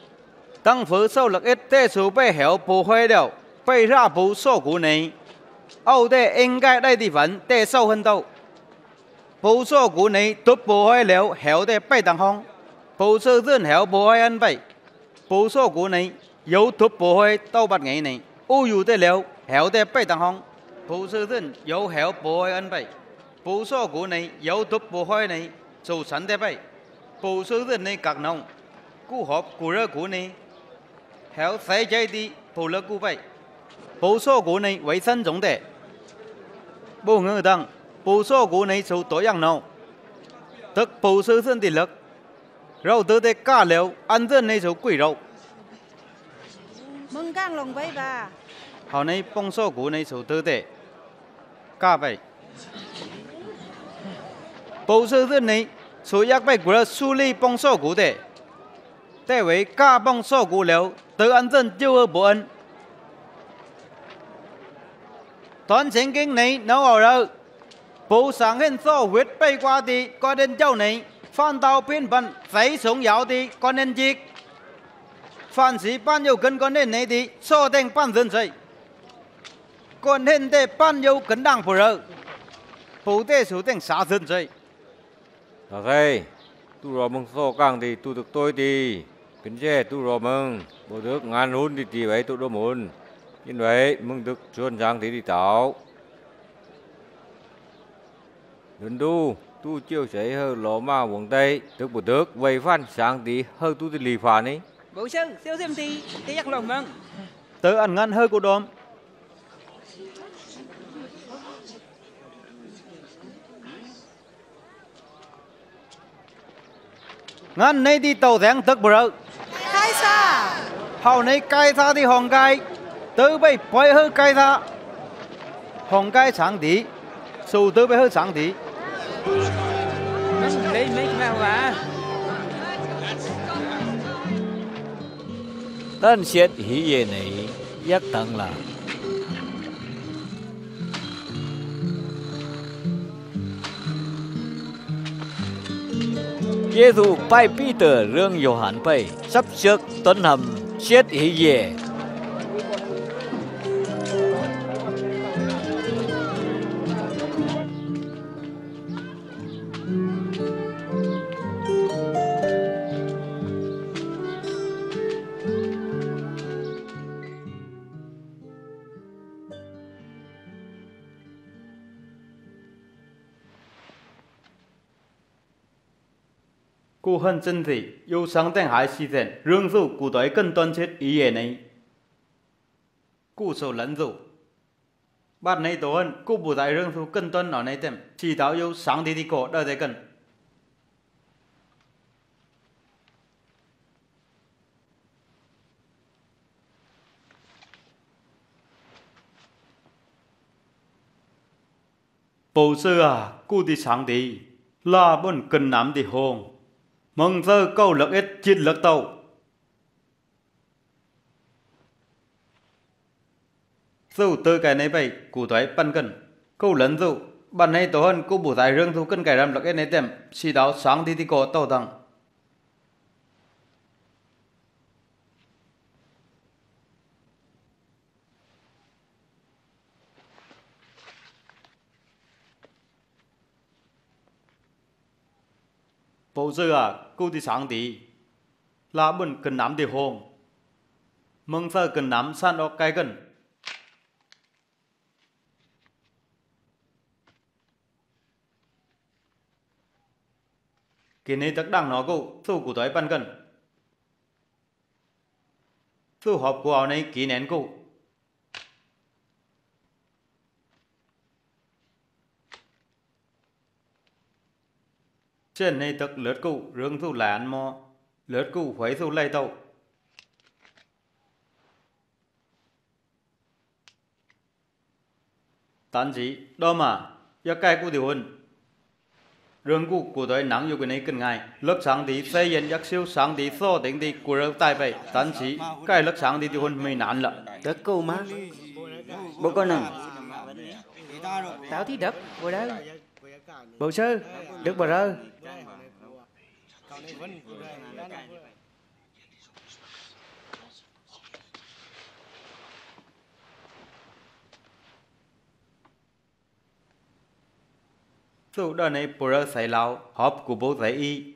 [SPEAKER 16] tăng phứ sâu lực ít tê số bay héo bố hoài đều bay ra bố số cũ này âu tê应该ได้地份tê sâu hơn đâu bố số của này tốt bố hỏi liệu héo tê bay đằng hông bố sơ dân héo bố hỏi ăn vậy bố số của này yếu tốt bố hỏi tàu bắt ngày này ô yếu tê liệu héo tê bay đằng hông bố sơ dân yếu héo bố hỏi ăn vậy bố số của này yếu tốt bố hỏi này sâu sẵn tê bay bố sơ dân này các nông cú họp cú rơ của này héo sai chạy đi bố lơ cú vậy bố số của này vệ sinh giống tệ bố ngư đăng bố số của này sâu tối ăn nào tức bố sơ dân thì lực rau tơ tê cá liệu ăn dân này sâu quỷ rau
[SPEAKER 10] mừng càng lòng vậy bà
[SPEAKER 16] hào này bông số của này sâu tơ tê cá vậy bố sơ dân này sâu yak vậy của su li bông số của tê tê với cá bông số của liệu tơ ăn dân chưa ở bộ ăn toàn chính kinh này nấu ở đâu bố sáng hiện so huyết bay qua thì có đến châu này phan tàu phiên vận giấy sống giáo thì có nên chiếc phan sĩ ban dầu cân có nên này thì so thành ban dân xây còn hiện tại ban dầu cân đảng phổ rơ bố tê số thành xã dân xây
[SPEAKER 9] là thế tu rồi mừng so càng thì tu được tôi thì kính chê tu rồi mừng bố được ngàn hôn thì chỉ vậy tu đâu muốn như vậy mừng được chuyên giang thì đi tạo lần đu tu chiêu sấy hơi lỗ ma quảng tây tức bố được vậy phan sáng thì hơi tu thì lì phản ấy
[SPEAKER 5] bố sư siêu thêm thì thế chắc lòng mừng
[SPEAKER 16] tớ ăn ngăn hơi của đom ngăn này đi tàu thang tức bro
[SPEAKER 10] khai xa
[SPEAKER 16] hầu này cai tha thì hòn cai tớ bay bay hơi cai tha hòn cai sáng tí sâu tớ bay hơi sáng tí
[SPEAKER 5] nó lấy mấy cái nào à
[SPEAKER 1] tân xét hỷ về này giác tận là Giêsu bay Peter rương Johann bay sắp trước tuấn hầm xét hỷ về
[SPEAKER 16] cô hân chân thị yêu sáng tên hải si thiện rương dụ cụ tối cân toan chết ý ế này cụ sầu lẫn dụ bát này tổ hân cụ bù tại rương dụ cân toan ở này tem chỉ tháo yêu sáng thì đi cổ đợi thế cần bầu sư à cụ đi sáng thì là bôn cần nắm thì hồn mong giờ câu lực ít chiến lực tàu dù từ cái này vậy cụ thoái pan cần câu lớn dù bạn này tổ hơn cô bù tại rương thu cân cải ram lực ít này tem xì đáo sáng đi thì có tàu tăng bầu giờ à cô đi sáng tí là bần cần nắm thì hồn mong giờ cần nắm san ở cái gần cái này tất đăng nó cô thu của tối ban gần thu họp của áo này kỹ nén cô trên này tất lướt cụ rương thu là ăn mò lướt cụ khuấy thu lây tàu tán chỉ đó mà do cái cụ điều hơn rương cụ của tôi nắng yêu cái này cần ngày lớp sáng thì xây dựng giác siêu sáng thì so tính thì của rêu tai vậy tán chỉ cái lớp sáng thì điều hơn mày nản lợ
[SPEAKER 2] đất câu má
[SPEAKER 12] bố con nè
[SPEAKER 5] tao thì đất bố đâu bố sư đất bờ rơ
[SPEAKER 11] Su đó này bố rơ xảy lão họp của bố giải y.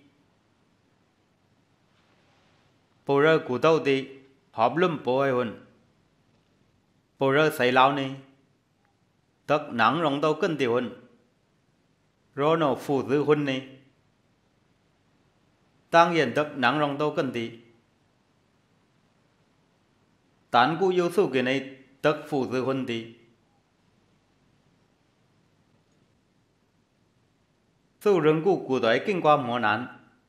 [SPEAKER 11] Bố rơ của tàu thì họp lâm bố ai hồn. Bố rơ xảy lão này tất nắng rong tàu cân tiểu hồn. Rồi nó phụ dư hồn này tăng hiện tất nắng rong tàu cân thì tán cụ yêu su cái này tất phụ dư hồn thì su rừng cụ cụ đói kinh qua mùa nán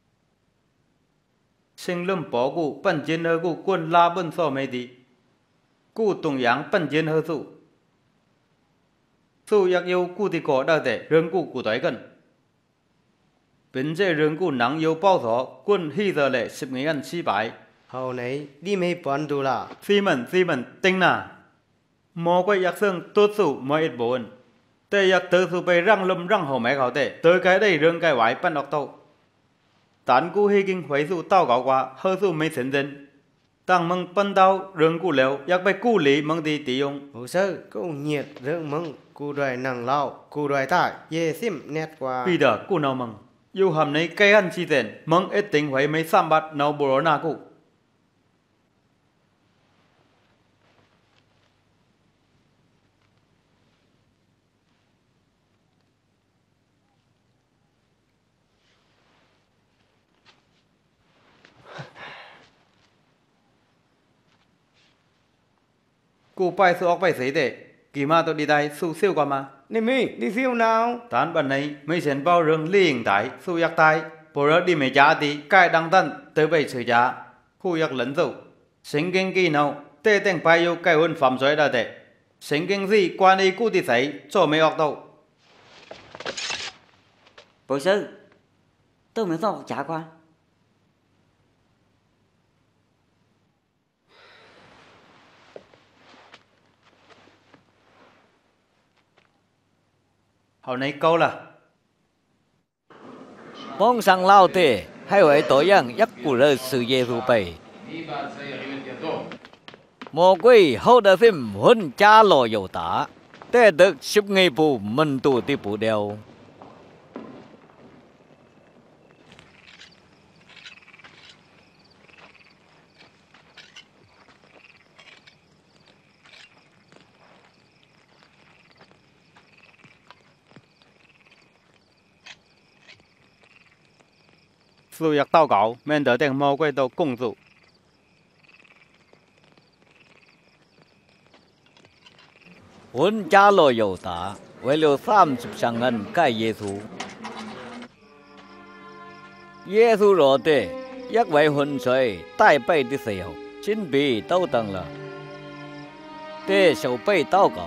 [SPEAKER 11] sinh lâm bỏ cụ bận chiến hơi cụ quân la bận so mấy đi cụ tung yang bận chiến hơi su su yak yêu cụ thì có đau để rừng cụ cụ đói gần bên trên rừng cụ nắng yêu bao thọ quân hy giờ lệ xếp người ăn chi bãi
[SPEAKER 6] hậu này đi mấy bọn đủ là
[SPEAKER 11] phi mẩn phi mẩn tinh nà mò quay yak xương tốt su mò ít bốn tê yak tới su bay răng lâm răng hậu mẹ khảo tệ tới cái đây rừng cái vải bận đọc tàu tán cụ hy kinh huế su tao gạo qua hơi su mấy sến dân tăng mừng bận tao rừng cụ léo yak bay cụ lý mừng đi tí用
[SPEAKER 6] hồ sơ cụ nhiệt rừng mừng cụ đòi nàng lao cụ đòi tại ye sim nét qua
[SPEAKER 11] bây giờ cụ nào mừng yêu hầm này cây ăn chi tiền mừng ít tính huế mấy sam bát nào bồ na cụ cụ bay su ốc bay sấy để kỳ ma tôi đi đây su siêu qua mà
[SPEAKER 14] Nè mi đi siêu nào
[SPEAKER 11] tán bản này mấy sen bao rừng liên tại su yak tai bồ rơ đi mấy giá thì cái đăng tân tới bảy sợi giá khu yak lẫn dầu sinh kinh kỳ nào tê tên bay yêu cái hơn phạm giới đã để sinh kinh gì quan đi cụ thì sấy cho mấy ốc đâu
[SPEAKER 12] bố sư tôi mới do trả qua
[SPEAKER 11] hậu này câu là
[SPEAKER 1] mong sang lao tê hay vậy tối yang yak cụ rơ sự Giêsu bày mô quỷ hậu đờ phim huân cha lò dầu tá tê được xếp ngay bù mình tù tí bù đeo
[SPEAKER 11] su yak tao gạo men đỡ đèn mò quay tàu công dụ
[SPEAKER 1] huân cha lò dầu tá với liều sam chụp sang ngân cái Giêsu Giêsu rõ tê yak vậy huân sợi tai bay đi sèo chính bị tao tăng là tê sầu bay tao gạo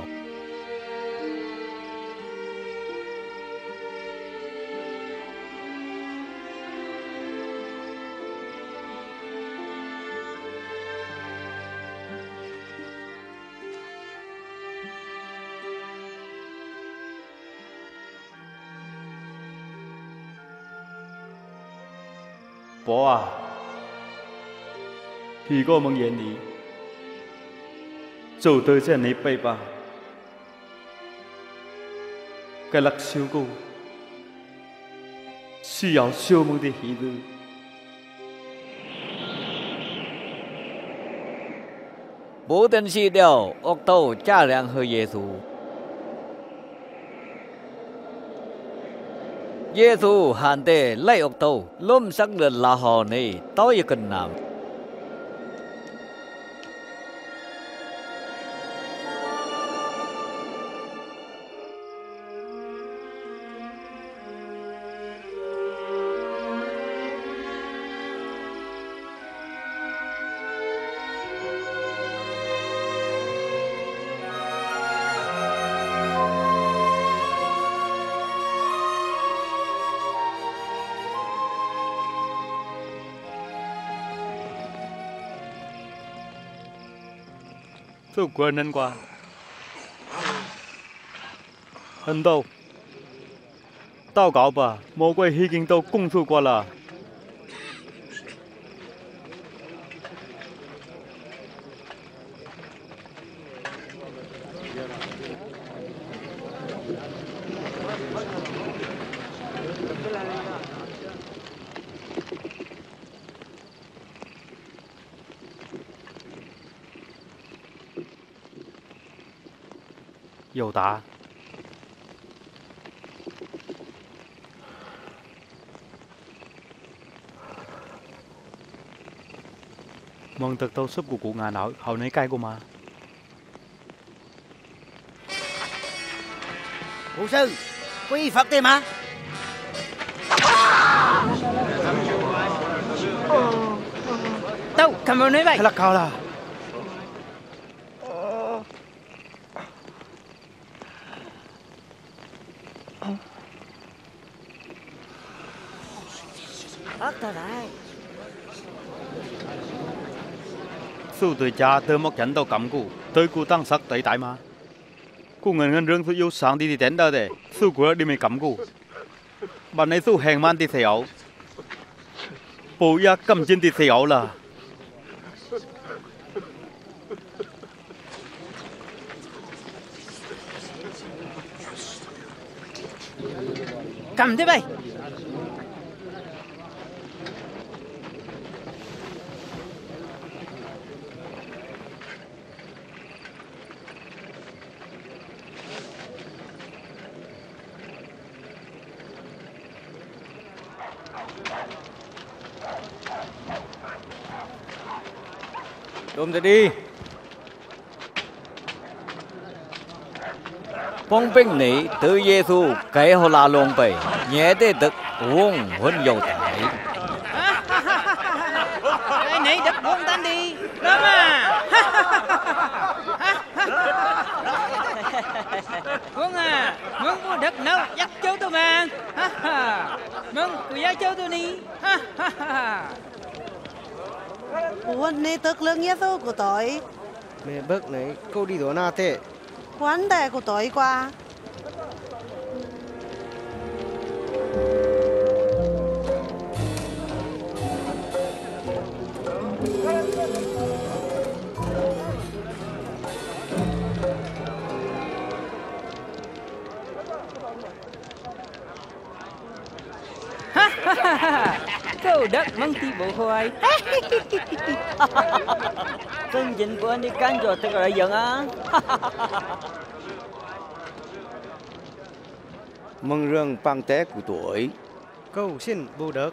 [SPEAKER 11] bố à thì có mong yên đi chủ tôi sẽ nấy bay ba cái lạc siêu cô需要修梦的孩子
[SPEAKER 1] bố tên si đeo ốc tàu cha làng hơi Giêsu Giêsu hàn tê lấy ốc tàu lôm sắc lần là họ này tối cần làm
[SPEAKER 11] tôi quên anh qua anh đâu tao搞吧魔鬼已經都供出過啦有打。mong thật tâu súp của cụ ngà nói hầu nấy cay của mà.
[SPEAKER 2] Cụ sư, quy Phật đi mà.
[SPEAKER 5] Đâu, cầm vào nơi vậy.
[SPEAKER 11] Thế là cao là.
[SPEAKER 3] Ất ta lại.
[SPEAKER 11] Sư tuổi cha từ một trận đầu cắm cụ, tới cụ tăng sắc tới tại mà. Cụ ngân ngân rương sư yêu sáng đi thì đến đâu để, sư cụ đi mày cắm cụ. Bạn ấy sư hèn man thì xéo. Bố ya cầm trên thì xéo là.
[SPEAKER 5] Cầm thế vậy.
[SPEAKER 9] Đôm ra đi.
[SPEAKER 1] phong binh nị tự Giêsu cái hồ la lông bầy nhẹ tê tực uống huân dầu thải.
[SPEAKER 5] Cái này đập buông tan đi. Đó mà. Buông à, mừng mua đất nấu dắt châu tôi mà. Mừng của gia châu tôi đi.
[SPEAKER 3] Huân này tức lưng Giêsu của tôi.
[SPEAKER 6] Mẹ bớt này câu đi đó na thế.
[SPEAKER 3] Quán đề của tôi qua.
[SPEAKER 5] Câu đất măng ti bộ hoài.
[SPEAKER 12] Chân chính của anh đi canh cho thật là giận á.
[SPEAKER 14] Mừng rừng bằng té của tuổi.
[SPEAKER 6] Câu xin bù đất.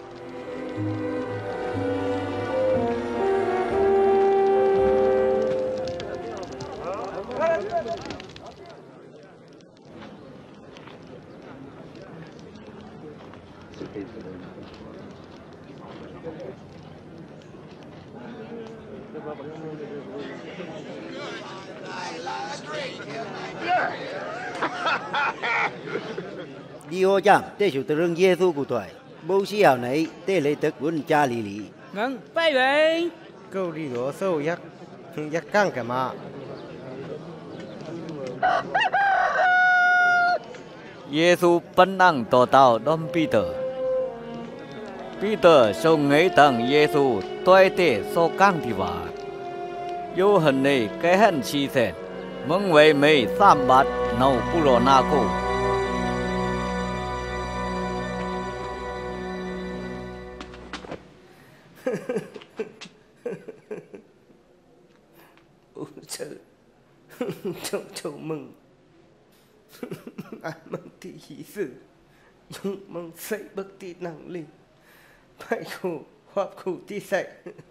[SPEAKER 2] Đi ô chạm, tê chủ tờ rừng Giêsu của tuổi. Bố sĩ hào này, tê lấy tức vốn cha lý lý.
[SPEAKER 5] Ngân, bay vậy.
[SPEAKER 6] Câu đi đó sâu yak, yak căng cả mà.
[SPEAKER 1] Giêsu bắn năng tổ tàu đom Peter. Peter sông ấy tầng Giêsu toại tê so căng thì vả. Yêu hận này cái hận chi sen. Mong về mày sam bát nấu bù lò na cô.
[SPEAKER 6] Ôi trời. Châu châu mừng. Ai mừng thị hỷ sử. Nhưng mừng xây bất thị năng linh. Phải khổ hoạp khổ thị sạch.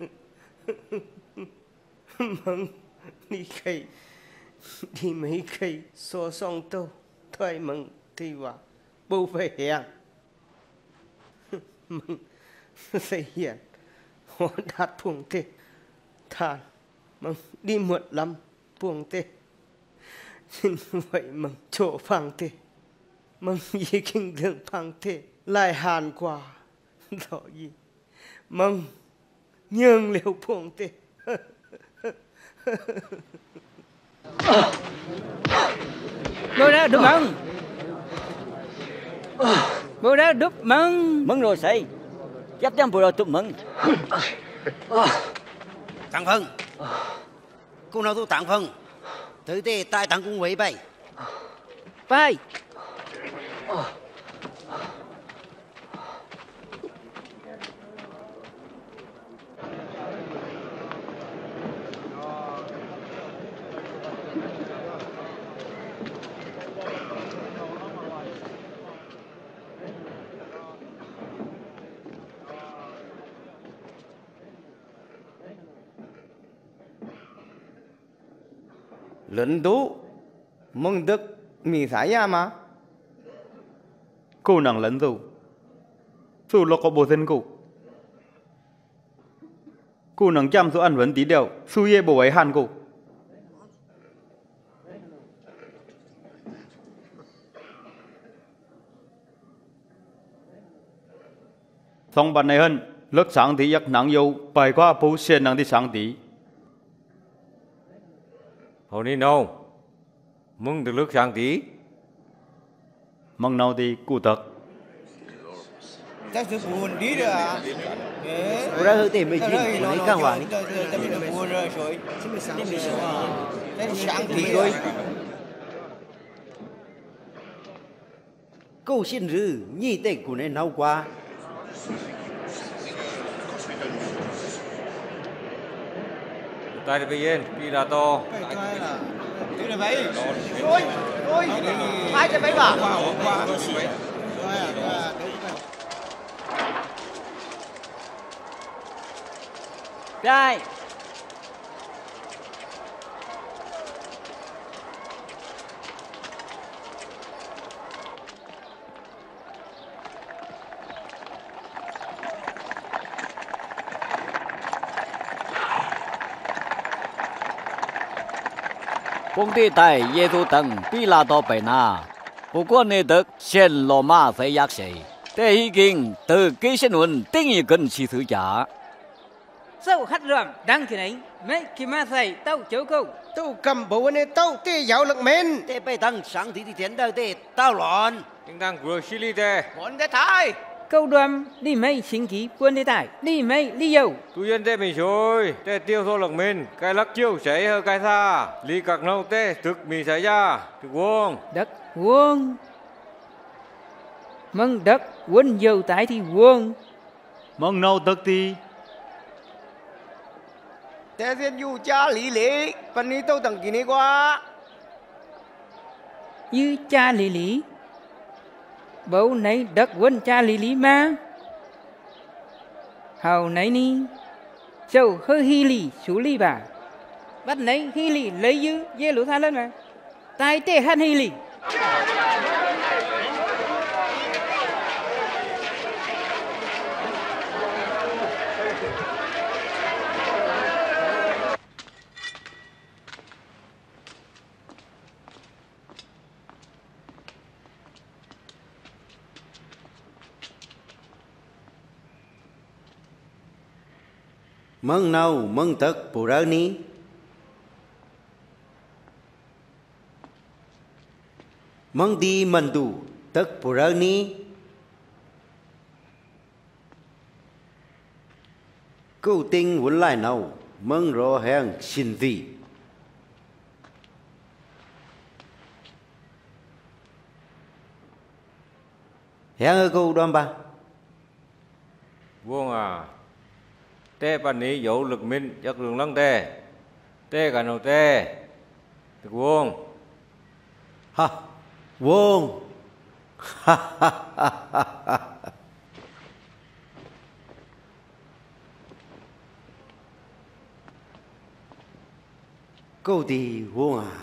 [SPEAKER 6] Mừng đi khay. Đi mấy khay so song tâu. Thoại mừng thì vào. Bố phải hẹn. Mừng xây hiện. Họ đạt phùng tê. Thàn. Mừng đi muộn lắm. Phùng tê. Xin vậy mừng chỗ phang tê. Mừng gì kinh đường phang tê. Lại hàn quả. Đó gì. Mừng nhường liều phùng tê.
[SPEAKER 5] Bố đã đúc mừng. Bố đã đúc mừng.
[SPEAKER 12] Mừng rồi xây. Chắc chắn bố đã đúc mừng.
[SPEAKER 2] Tặng phân. Cô nào tôi tặng phân. Thứ tê tai tặng cũng vậy bay.
[SPEAKER 5] Bay.
[SPEAKER 14] lần tú mong đức mì thái ya mà
[SPEAKER 16] cô nàng lần tú su lo có bộ thân cô cô nàng chăm số ăn vấn tí đeo su ye bộ ấy hàn cô xong bạn này hơn lớp sáng tí giặc nắng yêu bài qua bố xe nắng đi sáng tí
[SPEAKER 9] hầu ní đâu mừng được lớp sáng tí
[SPEAKER 16] mong nào thì cụ thật
[SPEAKER 14] ta sẽ buồn đi rồi à
[SPEAKER 2] Ủa ra hơi tìm mình chỉ của lấy càng hoàn
[SPEAKER 14] ta bị buồn rồi rồi sáng tí rồi
[SPEAKER 2] câu xin rư nhi tệ của nên nấu qua
[SPEAKER 9] tay đi bên đi là to
[SPEAKER 14] đi là vậy rồi rồi hai cái mấy bà
[SPEAKER 5] Đây.
[SPEAKER 1] công ty tại耶稣等比拉多贝纳，不过你得先罗马非压谁，这已经得给新闻定义跟其实假。
[SPEAKER 5] Sâu hắt rầm đang kỳ này mấy kỳ ma thầy tao chỗ câu
[SPEAKER 6] tao cầm bộ này tao tê giáo lực men
[SPEAKER 2] tê bê tăng sáng thì đi tiến đâu tê tao loạn
[SPEAKER 9] tiếng đang của Chile tê
[SPEAKER 14] bọn thế thái
[SPEAKER 5] câu đoan đi mấy sinh ký quân thế tài đi mấy đi dầu
[SPEAKER 9] tuy nhiên tê mình rồi tê tiêu thô lực men cái lắc chiêu cháy hơn cái xa lý cạc nâu tê thực mì xảy ra thực vuông
[SPEAKER 5] đất vuông mong đất quân dầu tái thì vuông
[SPEAKER 16] mong nâu đất thì
[SPEAKER 14] thế thiên du cha lý lý phần ní tao tặng kỳ này qua
[SPEAKER 5] như cha lý lý bố nấy đất quân cha lý lý mà hầu nấy ni châu hơi hi lì chú lì bà bắt nấy hi lì lấy dư dê lũ tha lên mà tai tê han hi lì
[SPEAKER 2] mừng nào mừng tất bù rơ ní mừng đi mừng tù tất bù rơ ní câu tinh vốn lại nào mừng rõ hẹn xin gì hẹn ở câu đoan ba
[SPEAKER 9] vuông à tê bản ní dấu lực minh chắc đường lăng tê tê cả nâu tê thực vuông
[SPEAKER 2] ha vuông ha ha ha ha câu thì vuông à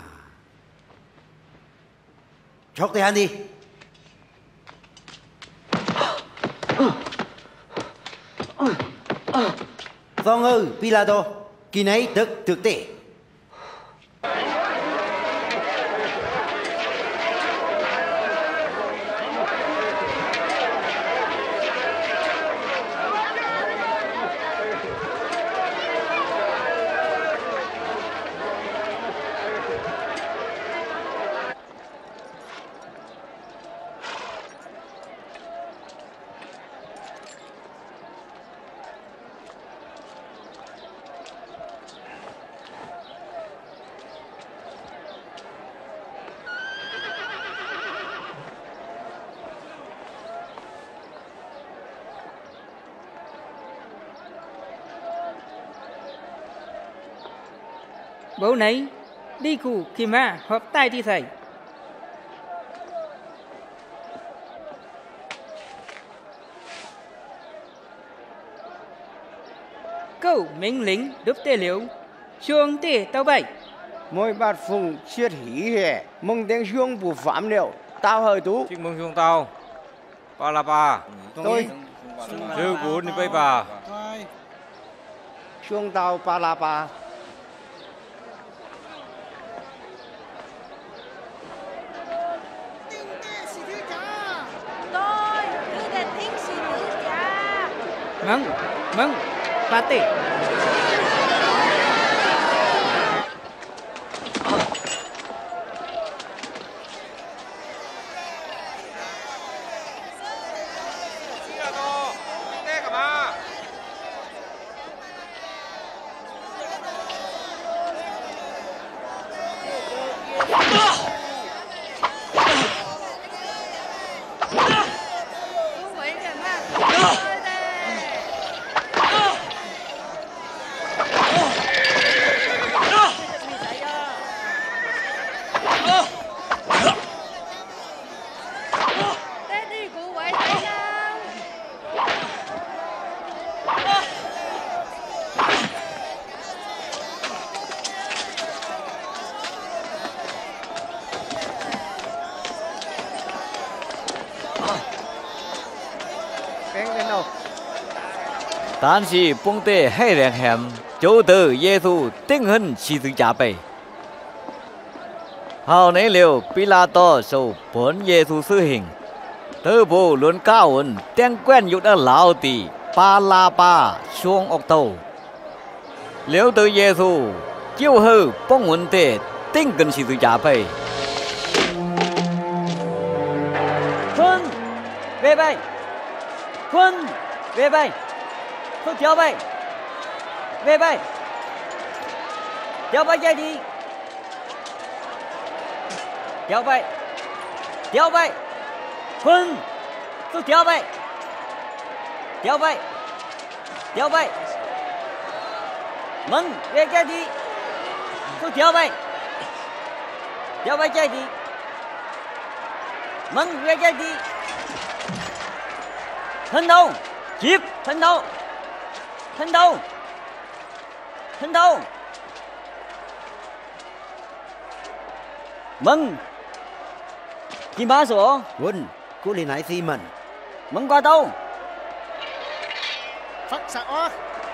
[SPEAKER 2] chọc tay hắn đi Vâng ơi, Pilato, kỳ này thực thực tế.
[SPEAKER 5] bố nấy đi cụ kỳ ma họp tai thì thầy câu mình lính đúc tê liễu chuông tê tao bảy
[SPEAKER 14] mỗi bát phùng chiết hỉ hệ mừng tiếng chuông bù phạm liệu tao hơi tú
[SPEAKER 9] chúc mừng chuông tao ba la ba
[SPEAKER 14] tôi
[SPEAKER 9] sư cuốn đi bay bà
[SPEAKER 14] chuông tao ba la ba
[SPEAKER 10] tôi cứ để tiếng xì nữ cha
[SPEAKER 5] mừng mừng ba tỷ
[SPEAKER 1] 但是蹦得海凉险，就得耶稣定很十字架背。後嚟了，比拉多受本耶穌死刑，德布倫cao ẩn tiếng quen dục đã lão tỷ ba la ba xuống ốc tàu. Nếu từ耶稣chiếu hư bông ẩn tệ tinh cần十字架背。
[SPEAKER 8] 坤，预备，坤，预备。Thôi theo bay, về bay, theo bay chạy đi, theo bay, theo bay, Quân, thôi theo bay, theo bay, theo bay, Mừng, về chạy đi, thôi theo bay, theo bay chạy đi, Mừng, về chạy đi, thân đầu, chip, thân đầu. Thân đâu? Thân đâu? Mừng. Kim ba số.
[SPEAKER 2] Quân, cô lên hãy xì mần.
[SPEAKER 8] Mừng qua đâu?
[SPEAKER 17] Phát xạ ó.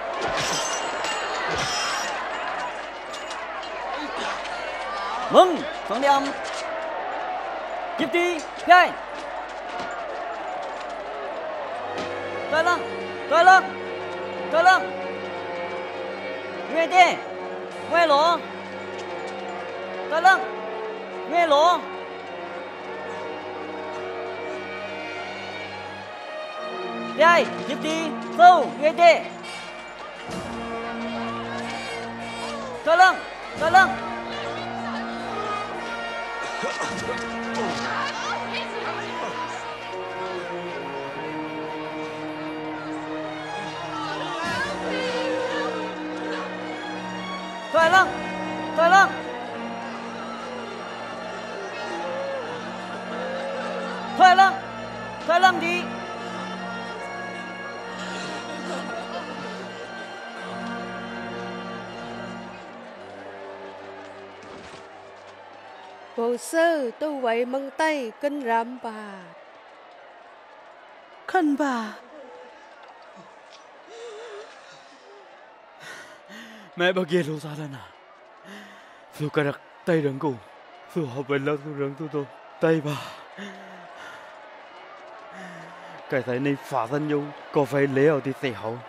[SPEAKER 8] Mừng, xuống đi âm. Chip đi, khai. Tới lắm, tới lắm. Tới lắm. Nghe đi. Nghe lỗ. Tới lắm. Nghe lỗ. Đây, tiếp đi. Sâu, nghe đi. Tới lắm. Tới lắm. Thôi lắm, thôi lắm. Thôi lắm, thôi lắm đi.
[SPEAKER 4] Hồ sơ tôi vậy măng tay kinh rạm bà.
[SPEAKER 10] Khăn bà.
[SPEAKER 16] Mẹ bà kia lâu xa lên à. Dù cả đặc tay rừng cụ. Dù họ bệnh lâu dù rừng tôi tôi. Tay bà. Cái thầy này phá thân nhau. Có phải léo thì xẻ hậu.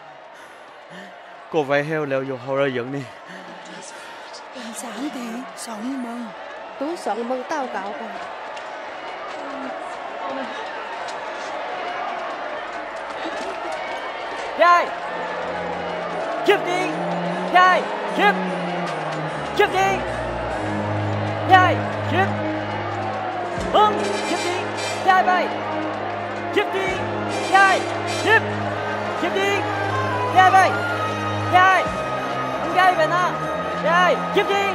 [SPEAKER 16] Có phải heo léo dù hậu ra dẫn đi.
[SPEAKER 10] Sáng thì sống mừng.
[SPEAKER 4] Tú sống mừng tao cạo bà.
[SPEAKER 8] Đây. Chip đi. Đây, chip. Chip đi. Đây, chip. Hưng, chip đi. Đây bay. Chip đi. Đây, chip. Chip đi. Đây bay. Đây. Không gây về nào. Đây, chip đi.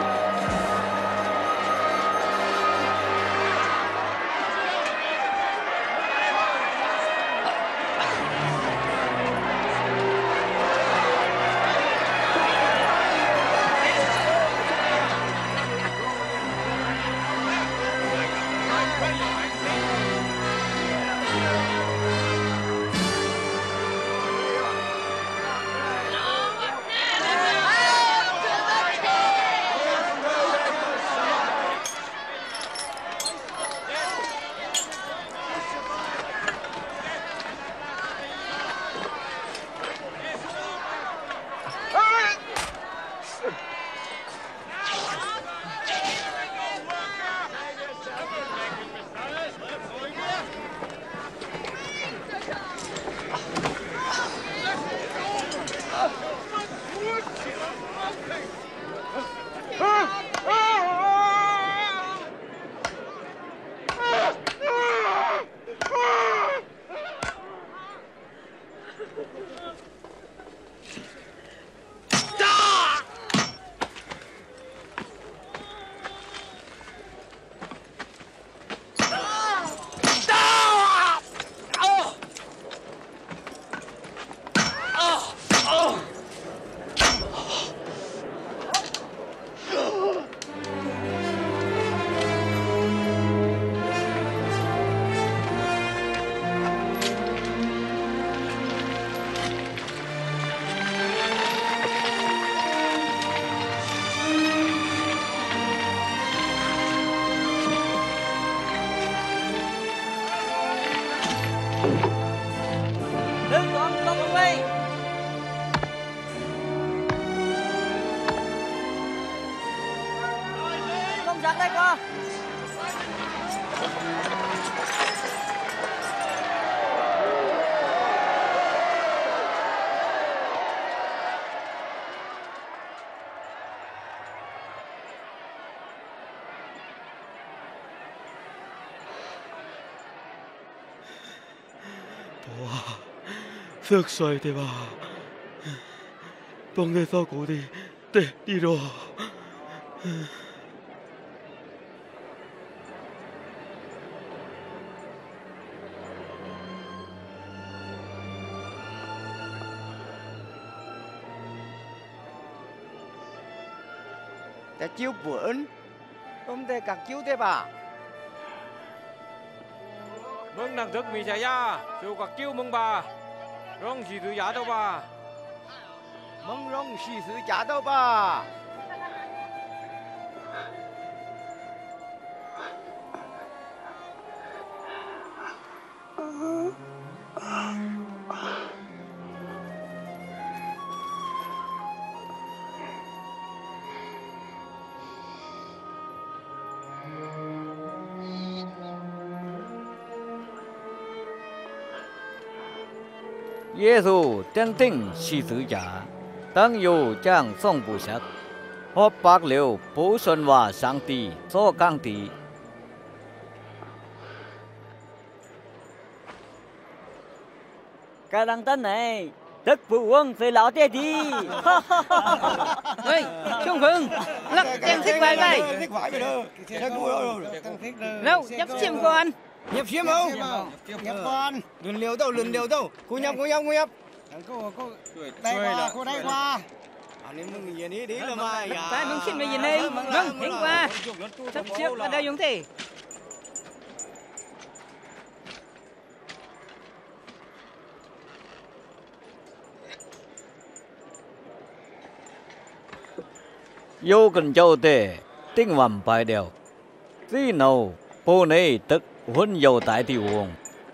[SPEAKER 5] giặc đây qua.
[SPEAKER 17] 와, 쓱서야 돼 봐. 뻥에서 고디 때 뒤로.
[SPEAKER 14] Để chiếu bướn, không thể các chiếu thế bà.
[SPEAKER 9] Mừng đằng thức mì xà ya, siêu các chiếu mừng bà. Rong xì thứ giá đâu bà.
[SPEAKER 14] Mừng rong xì thứ giá đâu bà.
[SPEAKER 1] Giê-xu chân tinh sĩ tử giả, tăng yêu trang song bù sắc, họp bạc liều bố xuân hòa sáng tỷ, so căng tỷ.
[SPEAKER 12] Cái đăng tân này, tức phụ vương phải lão tê đi.
[SPEAKER 5] Ê, Trung Phương, lắc em thích vài này. Đâu, nhấp chim con.
[SPEAKER 14] Nhập xiêm không? Nhập con. Lượn liều đâu, lượn liều đâu. Cô nhập, cô nhập, cô nhập. Cô, cô, đây qua, cô đây qua. Anh em mừng gì đi, đi là mà.
[SPEAKER 5] Phải mừng xin về gì đây? Mừng, hiện qua. Sắp xếp ở đây giống thế.
[SPEAKER 1] Yêu cần châu tề, tinh vầm bài đều. Tí nào, bố này tức huân dầu tại tiểu vương.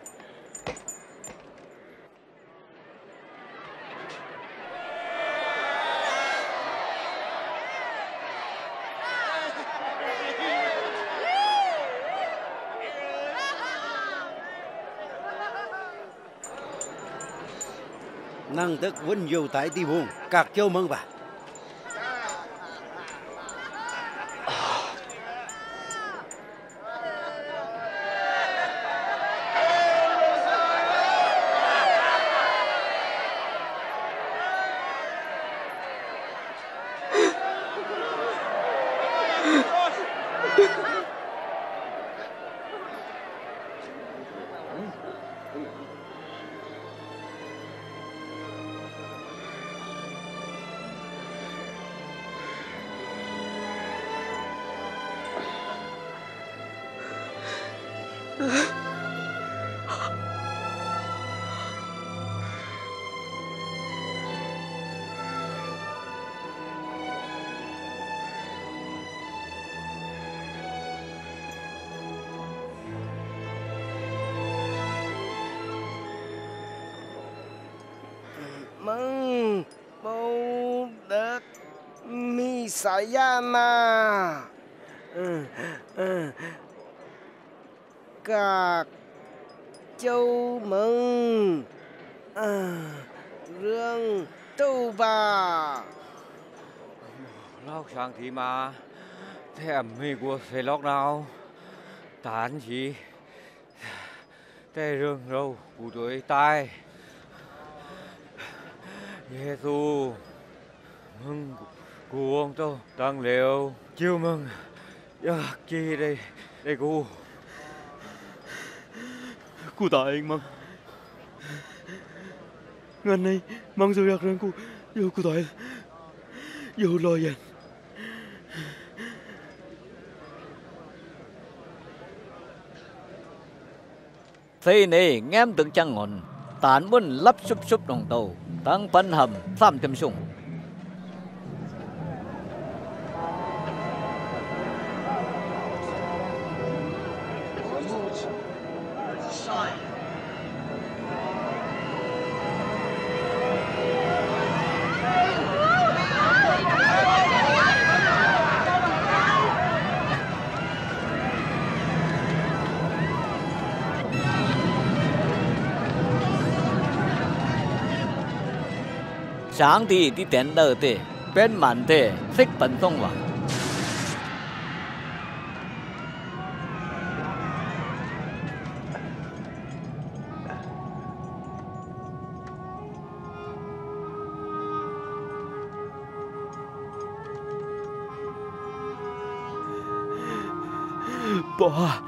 [SPEAKER 2] Năng tức huân dầu tại tiểu vương, các châu mừng bà.
[SPEAKER 14] Mừng bầu đất mi sayana. Ừ, ừ. Các châu mừng à, rương tu bà.
[SPEAKER 9] Lóc sang thì mà thèm mì của xe lóc nào tán gì tê rương râu cụ tuổi tai. Giê-xu mừng cụ ông tôi tăng liệu chiêu mừng ya chi đây đây cụ
[SPEAKER 17] cụ tại anh mừng ngân này mừng rồi đặc rằng cụ yêu cụ tại yêu lo dần.
[SPEAKER 1] Thế này ngém từng chăng ngọn, tán bún lấp súp súp đồng tàu, tăng bắn hầm phạm châm sung. 上帝的殿楼的变满的色本送往。
[SPEAKER 17] Bố à,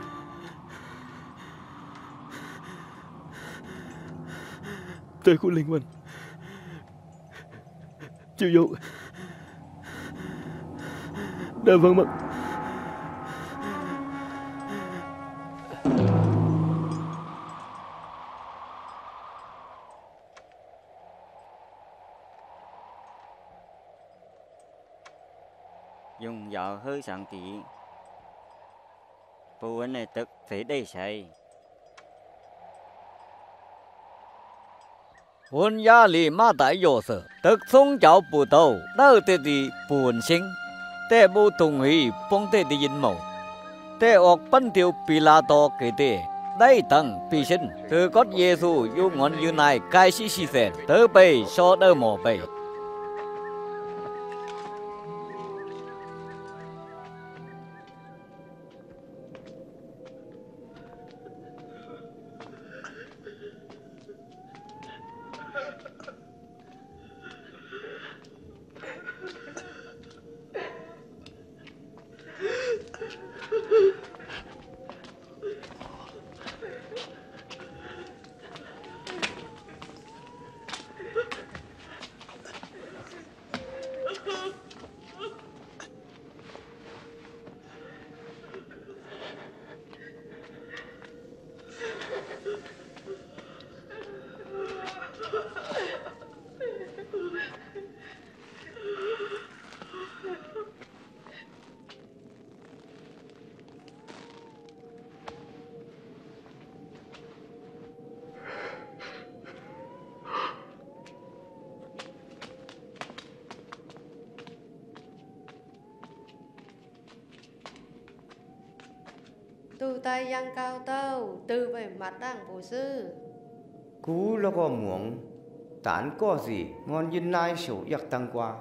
[SPEAKER 17] tôi của linh hồn chịu dụ đã vâng mật.
[SPEAKER 12] Dùng dạo hơi sáng tí phụ vấn này tức phải đầy say.
[SPEAKER 1] Quân gia lý ma đại yếu sở, tức sông giáo bù đầu, đau tê đi bù vấn sinh, tê bù tùng hủy bông tê đi yên mẫu, tê ọc bắn tiêu bì la tò kê tê, đại tăng bì sinh, từ gót Giê-xu yu ngọn yu này cai sĩ sĩ sen, tớ bày so đơ mò bày.
[SPEAKER 4] Tu tay giang cao tâu, từ về mặt đảng bổ sư.
[SPEAKER 14] Cú là có muộn, tán có gì, ngon yên nai sổ giặc tăng qua.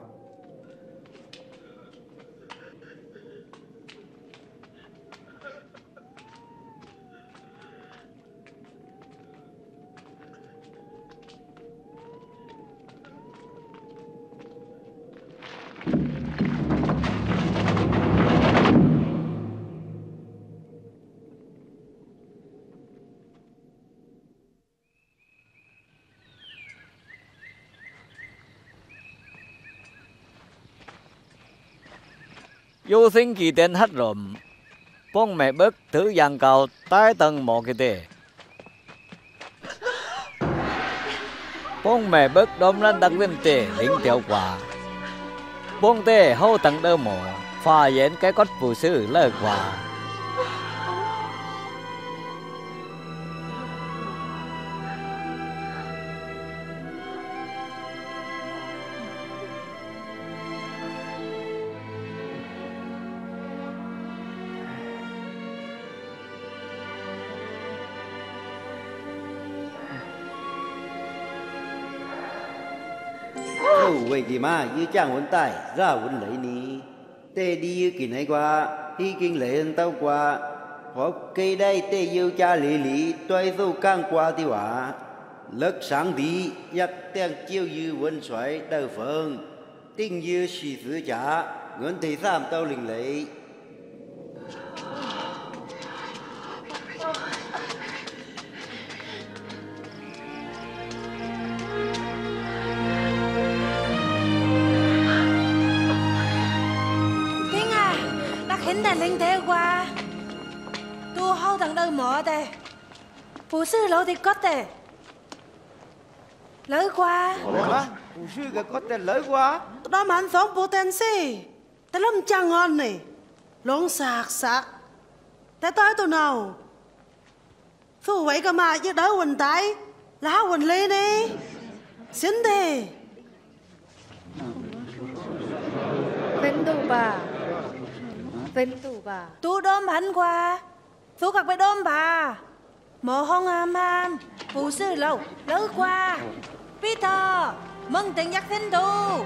[SPEAKER 1] Yêu sinh kỳ đến hết rộm, bông mẹ bức thứ giang cao tái tầng mò kỳ tê. Bông mẹ bức đom lên đặc viên tê lính tiểu quả. Bông tê hô tầng đơ mò, phá yến cái cốt phụ sư lơ quả.
[SPEAKER 2] Vậy thì mà như chàng huấn tài ra huấn lấy ní tê đi như kỳ này qua hi kinh lệ hơn tao qua có cây đây tê yêu cha lý lý toai dâu cang qua thì quả lắc sáng đi giặc tiếng chiêu như huấn xoáy đầu phương tinh như xì sứ trả ngân thì giảm tao linh lấy.
[SPEAKER 10] Hình đàn linh thế qua tu hâu thằng đời mỏ tè phụ sư lâu thì có tè lỡ qua
[SPEAKER 14] phụ sư cái có tè lỡ qua
[SPEAKER 10] đó mà anh sống phụ tên gì tè lâm chăng ngon này lông sạc sạc tè tới tụi nào phụ vậy cơ mà chứ đỡ quỳnh tay lá quỳnh ly đi xin đi
[SPEAKER 4] bên đâu bà bên tù bà
[SPEAKER 10] tu đom hắn qua tu gặp với đom bà mồ hông am am phụ sư lâu lỡ qua Peter
[SPEAKER 13] mừng tình giác sinh tu.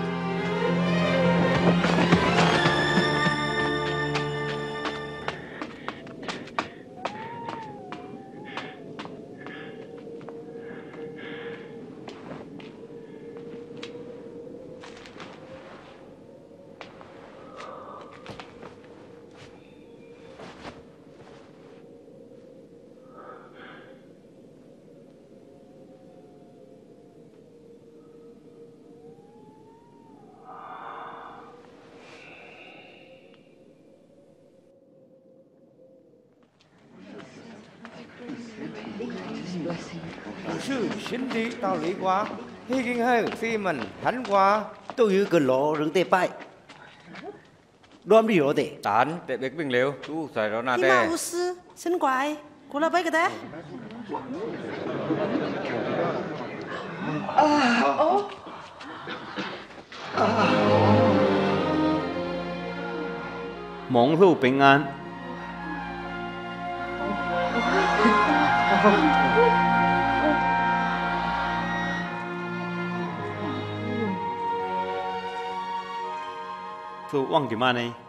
[SPEAKER 14] Sư xin đi tao lý quá, hi kinh hơi phi mình hắn quá.
[SPEAKER 2] Tôi yêu cần lỗ rừng tê bại. Đoán đi rồi tê.
[SPEAKER 9] Tán, tệ bếch bình liêu, tu xài đó nà
[SPEAKER 10] Đi
[SPEAKER 9] tê.
[SPEAKER 10] mà ưu sư, xin quái, cô là bấy cái thế.
[SPEAKER 11] Mong thu bình an. Thu quăng kì mà này.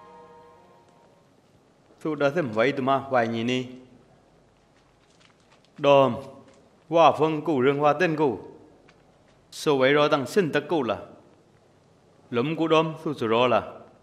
[SPEAKER 11] Thu đã thêm vậy tụi mà vài nhì ni. Đồm, hoa phương cụ rừng hoa tên cụ. Số vậy rồi tăng xin tất cụ là. Lấm cụ đồm thu chủ rõ là.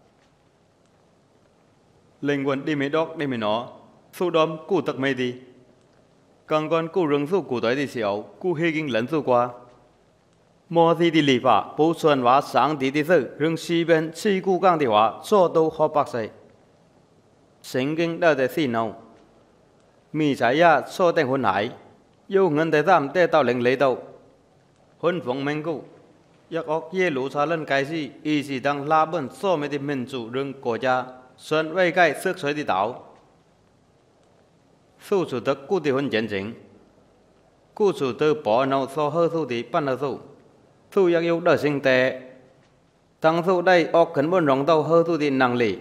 [SPEAKER 11] Linh quân đi mấy đốc đi mấy nó. Thu đồm cụ tắc mấy đi. Càng con cụ rừng thu cụ tới đi xéo. Cụ hê kinh lẫn thu qua. Mô thi đi lý pháp, bố xuân hóa sáng tí tí sự, rừng xí bên xí cụ càng tí hóa, cho đâu khó bác xây. Sinh kinh đợi tới xí nâu. Mì trái ya cho tên hôn hải, yêu ngân tới giảm tê tạo lệnh lấy đầu. Hôn phóng mênh cụ, yak ốc yê lũ xa lần cái gì, y gì đang la bẩn so mấy tí mình chủ rừng cổ cha, xuân vây cái sức xoay tí táo. Thu chủ tức cụ tí hôn chén chính. Cụ chủ tư bỏ nâu so hơ thu tí bắt nâu thu. Thu yak yêu đời sinh tệ. Thằng thu đây ốc khẩn bồn rong tàu hơ thu tí năng lý.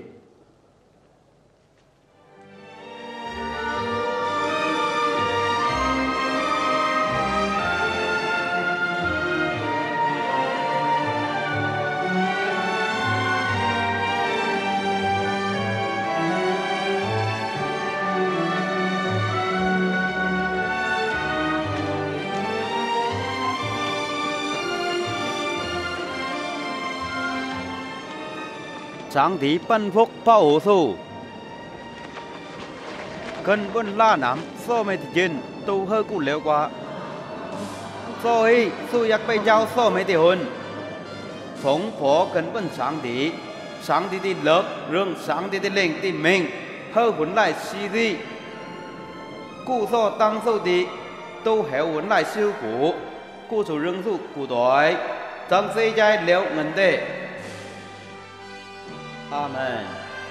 [SPEAKER 11] Sáng tí bân phúc phá hổ thu. Cân bân la nắm so mấy thị trên tu hơ cụ léo quá. So hi su yak bay giao so mấy thị hồn. Phóng phó cân bân sáng tí. Sáng tí tí lớp rương sáng tí tí lên tí mình. Hơ huấn lại xí đi. Cụ so tăng sâu tí. Tu héo huấn lại siêu cụ. Cụ chủ rương su cụ đói. Tăng xây chai léo ngân tê. Amen.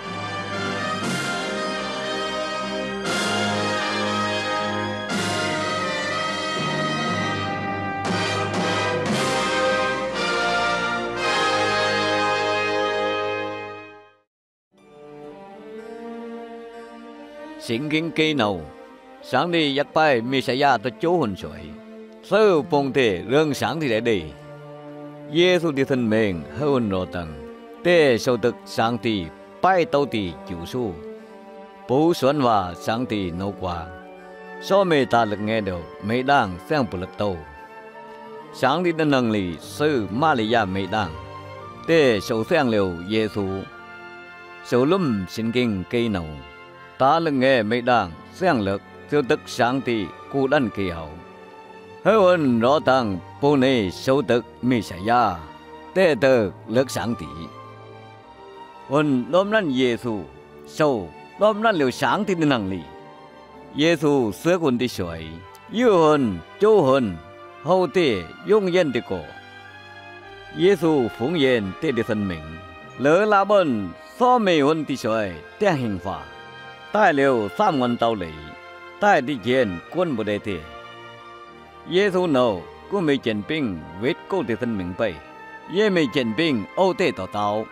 [SPEAKER 1] Sinh kinh cây nâu, sáng đi yak bay mi sa ya tới chỗ hồn sỏi. Sơ phong thể rương sáng thì để đi. Giê-xu đi thân mình hơn nọ tầng. Tê sâu tức sáng tì bay tàu tì cứu su. Bố xuân và sáng tì nấu qua. So mê ta lực nghe đầu mấy đang xem bộ lực tàu. Sáng tì tân năng lì sư ma lì ya mấy đang. Tê sâu xem liều Giê-xu. Sâu lâm sinh kinh cây nấu. Ta lực nghe mấy đang xem lực tiêu tức sáng tì cụ đăng kỳ hậu. Hơn rõ tăng bố này sâu tức mi sa ya. Tê tơ lực sáng tì. Hồn đom năn Giê-xu sâu đom năn liều sáng thì năng lý. Giê-xu sửa hồn đi sỏi, yêu hồn châu hồn hậu tê用yên đi cổ. Giê-xu phụng yên tê đi thân mình, lỡ la bần so mê hồn đi sỏi tê hình phạt. Tai liều sam ngân tàu lý, tai đi yên quân bộ đề tê. Giê-xu nâu cô mê chân binh vết cô đi thân mình bay, Giê mê chân binh âu tê tàu tàu.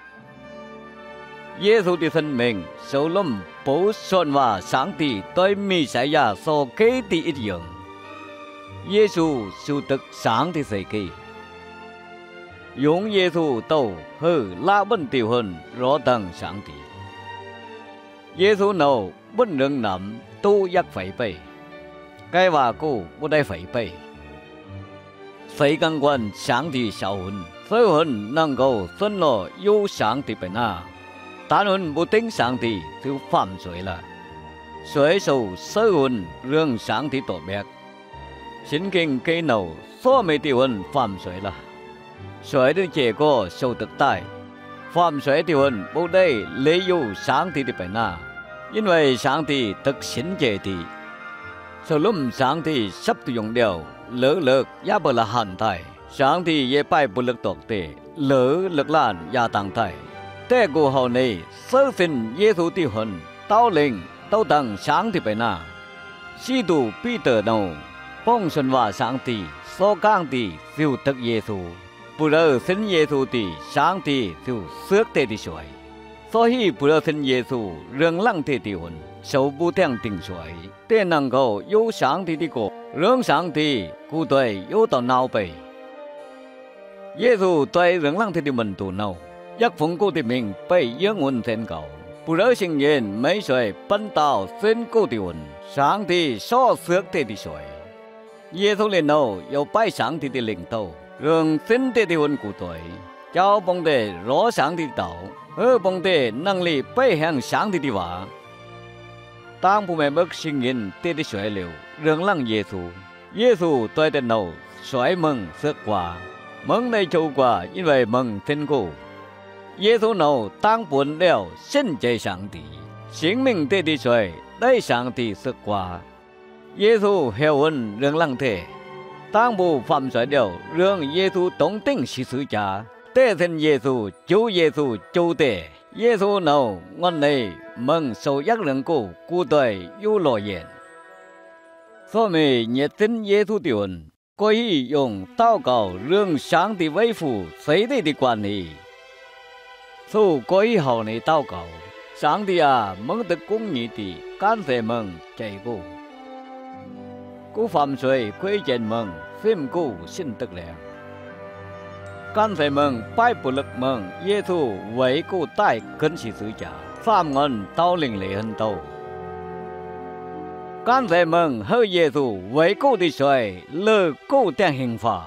[SPEAKER 1] Giê-xu đi thân mình sâu lâm bố xuân và sáng tì tôi mi sa ya so kế tì ít dường. Giê-xu su tức sáng tì xây kỳ. 用耶稣道和拉本tiêu hơn rõ tầng sáng tỷ. Giê xu nào bất rừng nắm tu giác phải bày. Cái và cô bất đại phải bày. Phải căn quan sáng tỷ sáu hơn. Phải hơn năng cầu xuân nọ yêu sáng tỷ bày na. Tán hơn bất tính sáng tỷ thiếu phạm水了.水sâu sơ hơn rương sáng tỷ tổ bẹc. Xin kinh cây nào so mấy tiêu hơn phạm水了.水的结果受得大，phạm水的人不得利用上帝的本啊，因为上帝得信解的，所论上帝什都用了，乐乐也不了汉代，上帝也拜不了多的，乐乐兰也当代，แต่过后呢，首先耶稣的人到领都当上帝本啊，使徒彼得呢，奉信话上帝所讲的就得耶稣。不热信耶稣的上帝就舍得的水，所以不热信耶稣仍让的的人受不定定水，但能够有上帝的国，让上帝古对有到脑背。耶稣对仍让的的门徒呢，一奉古的名被英文宣告，不热信人没水奔到宣告的人，上帝所舍得的水。耶稣连呢有拜上帝的领导。让真的的人古队，教帮的rõ上帝的道，而帮的能力背向上帝的话。当不明白信人得的水流，仍让耶稣，耶稣对的脑水蒙色挂，蒙内做挂，因为蒙天过。耶稣脑当本了信在上帝，生命得的水对上帝色挂。耶稣后文仍让的。当不犯罪了，让耶稣懂定十字架，得信耶稣救耶稣救的，耶稣呢，我哋蒙受一人过古代有诺言，所以热信耶稣的人可以用祷告让上帝维护谁哋的关系，所可以好你祷告，上帝啊，蒙得公义的感谢蒙这个。古phạm罪quy trình mừng phim cụ xin tức lẹ can thể mừng bài bù lực mừng耶稣为cụ tại cân sĩ sứ giả phạm ngân tao linh lệ hân tâu can thể mừng hơi耶稣为cụ đi xoay lơ cụ đang hình phạt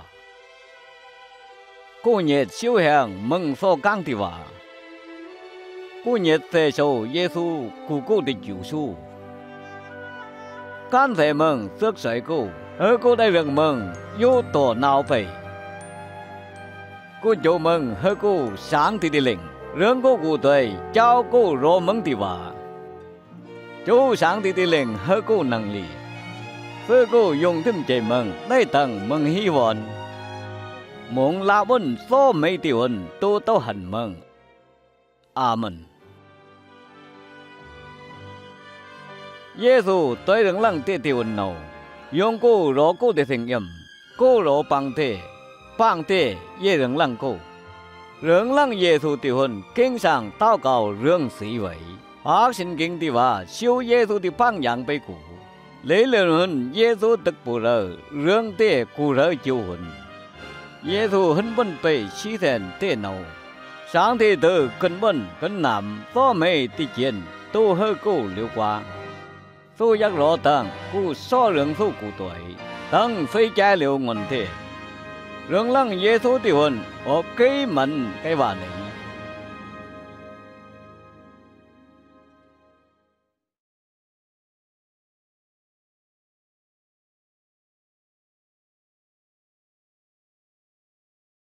[SPEAKER 1] cụ nhiệt siêu hàng mừng so căng thì vả cụ nhiệt thể sâu耶稣cụ cụ đi chịu su can thể mừng sức sợi cụ ở cô đây việc mừng vô tổ nào phải cô chỗ mừng ở cô sáng thì đi lệnh rương cô cụ tuổi cháu cô rô mừng thì vả chỗ sáng thì đi lệnh ở cô năng lý với cô dùng thêm chạy mừng đây tầng mừng hy vọng muốn la bún số mấy tiểu ẩn tô tô hẳn mừng Amen. Giê-xu tới đứng lăng tê tiêu nào, dùng cô rõ cô để thành nhầm, cô rõ bằng tê, bằng tê dê đứng lăng cô. Rừng lăng Giê-xu tiêu hồn kinh sang tao cầu rừng sĩ vậy. Ác sinh kinh tì và siêu Giê-xu tì bằng dạng bê cụ. Lấy lên hồn Giê-xu tức bù rờ, rừng tê cụ rờ chiêu hồn. Giê-xu hân bân bê xí thèn tê nào. Sáng thì từ cân bân, cân nằm, có mê tì chiến, tu hơ cô liêu qua. Tôi giác rõ tầng, cụ so rừng số cụ tuổi, tầng phê trái liều nguồn thế. Rừng lăng Giê-xu tiêu hồn, ở cây mặn cây bà này.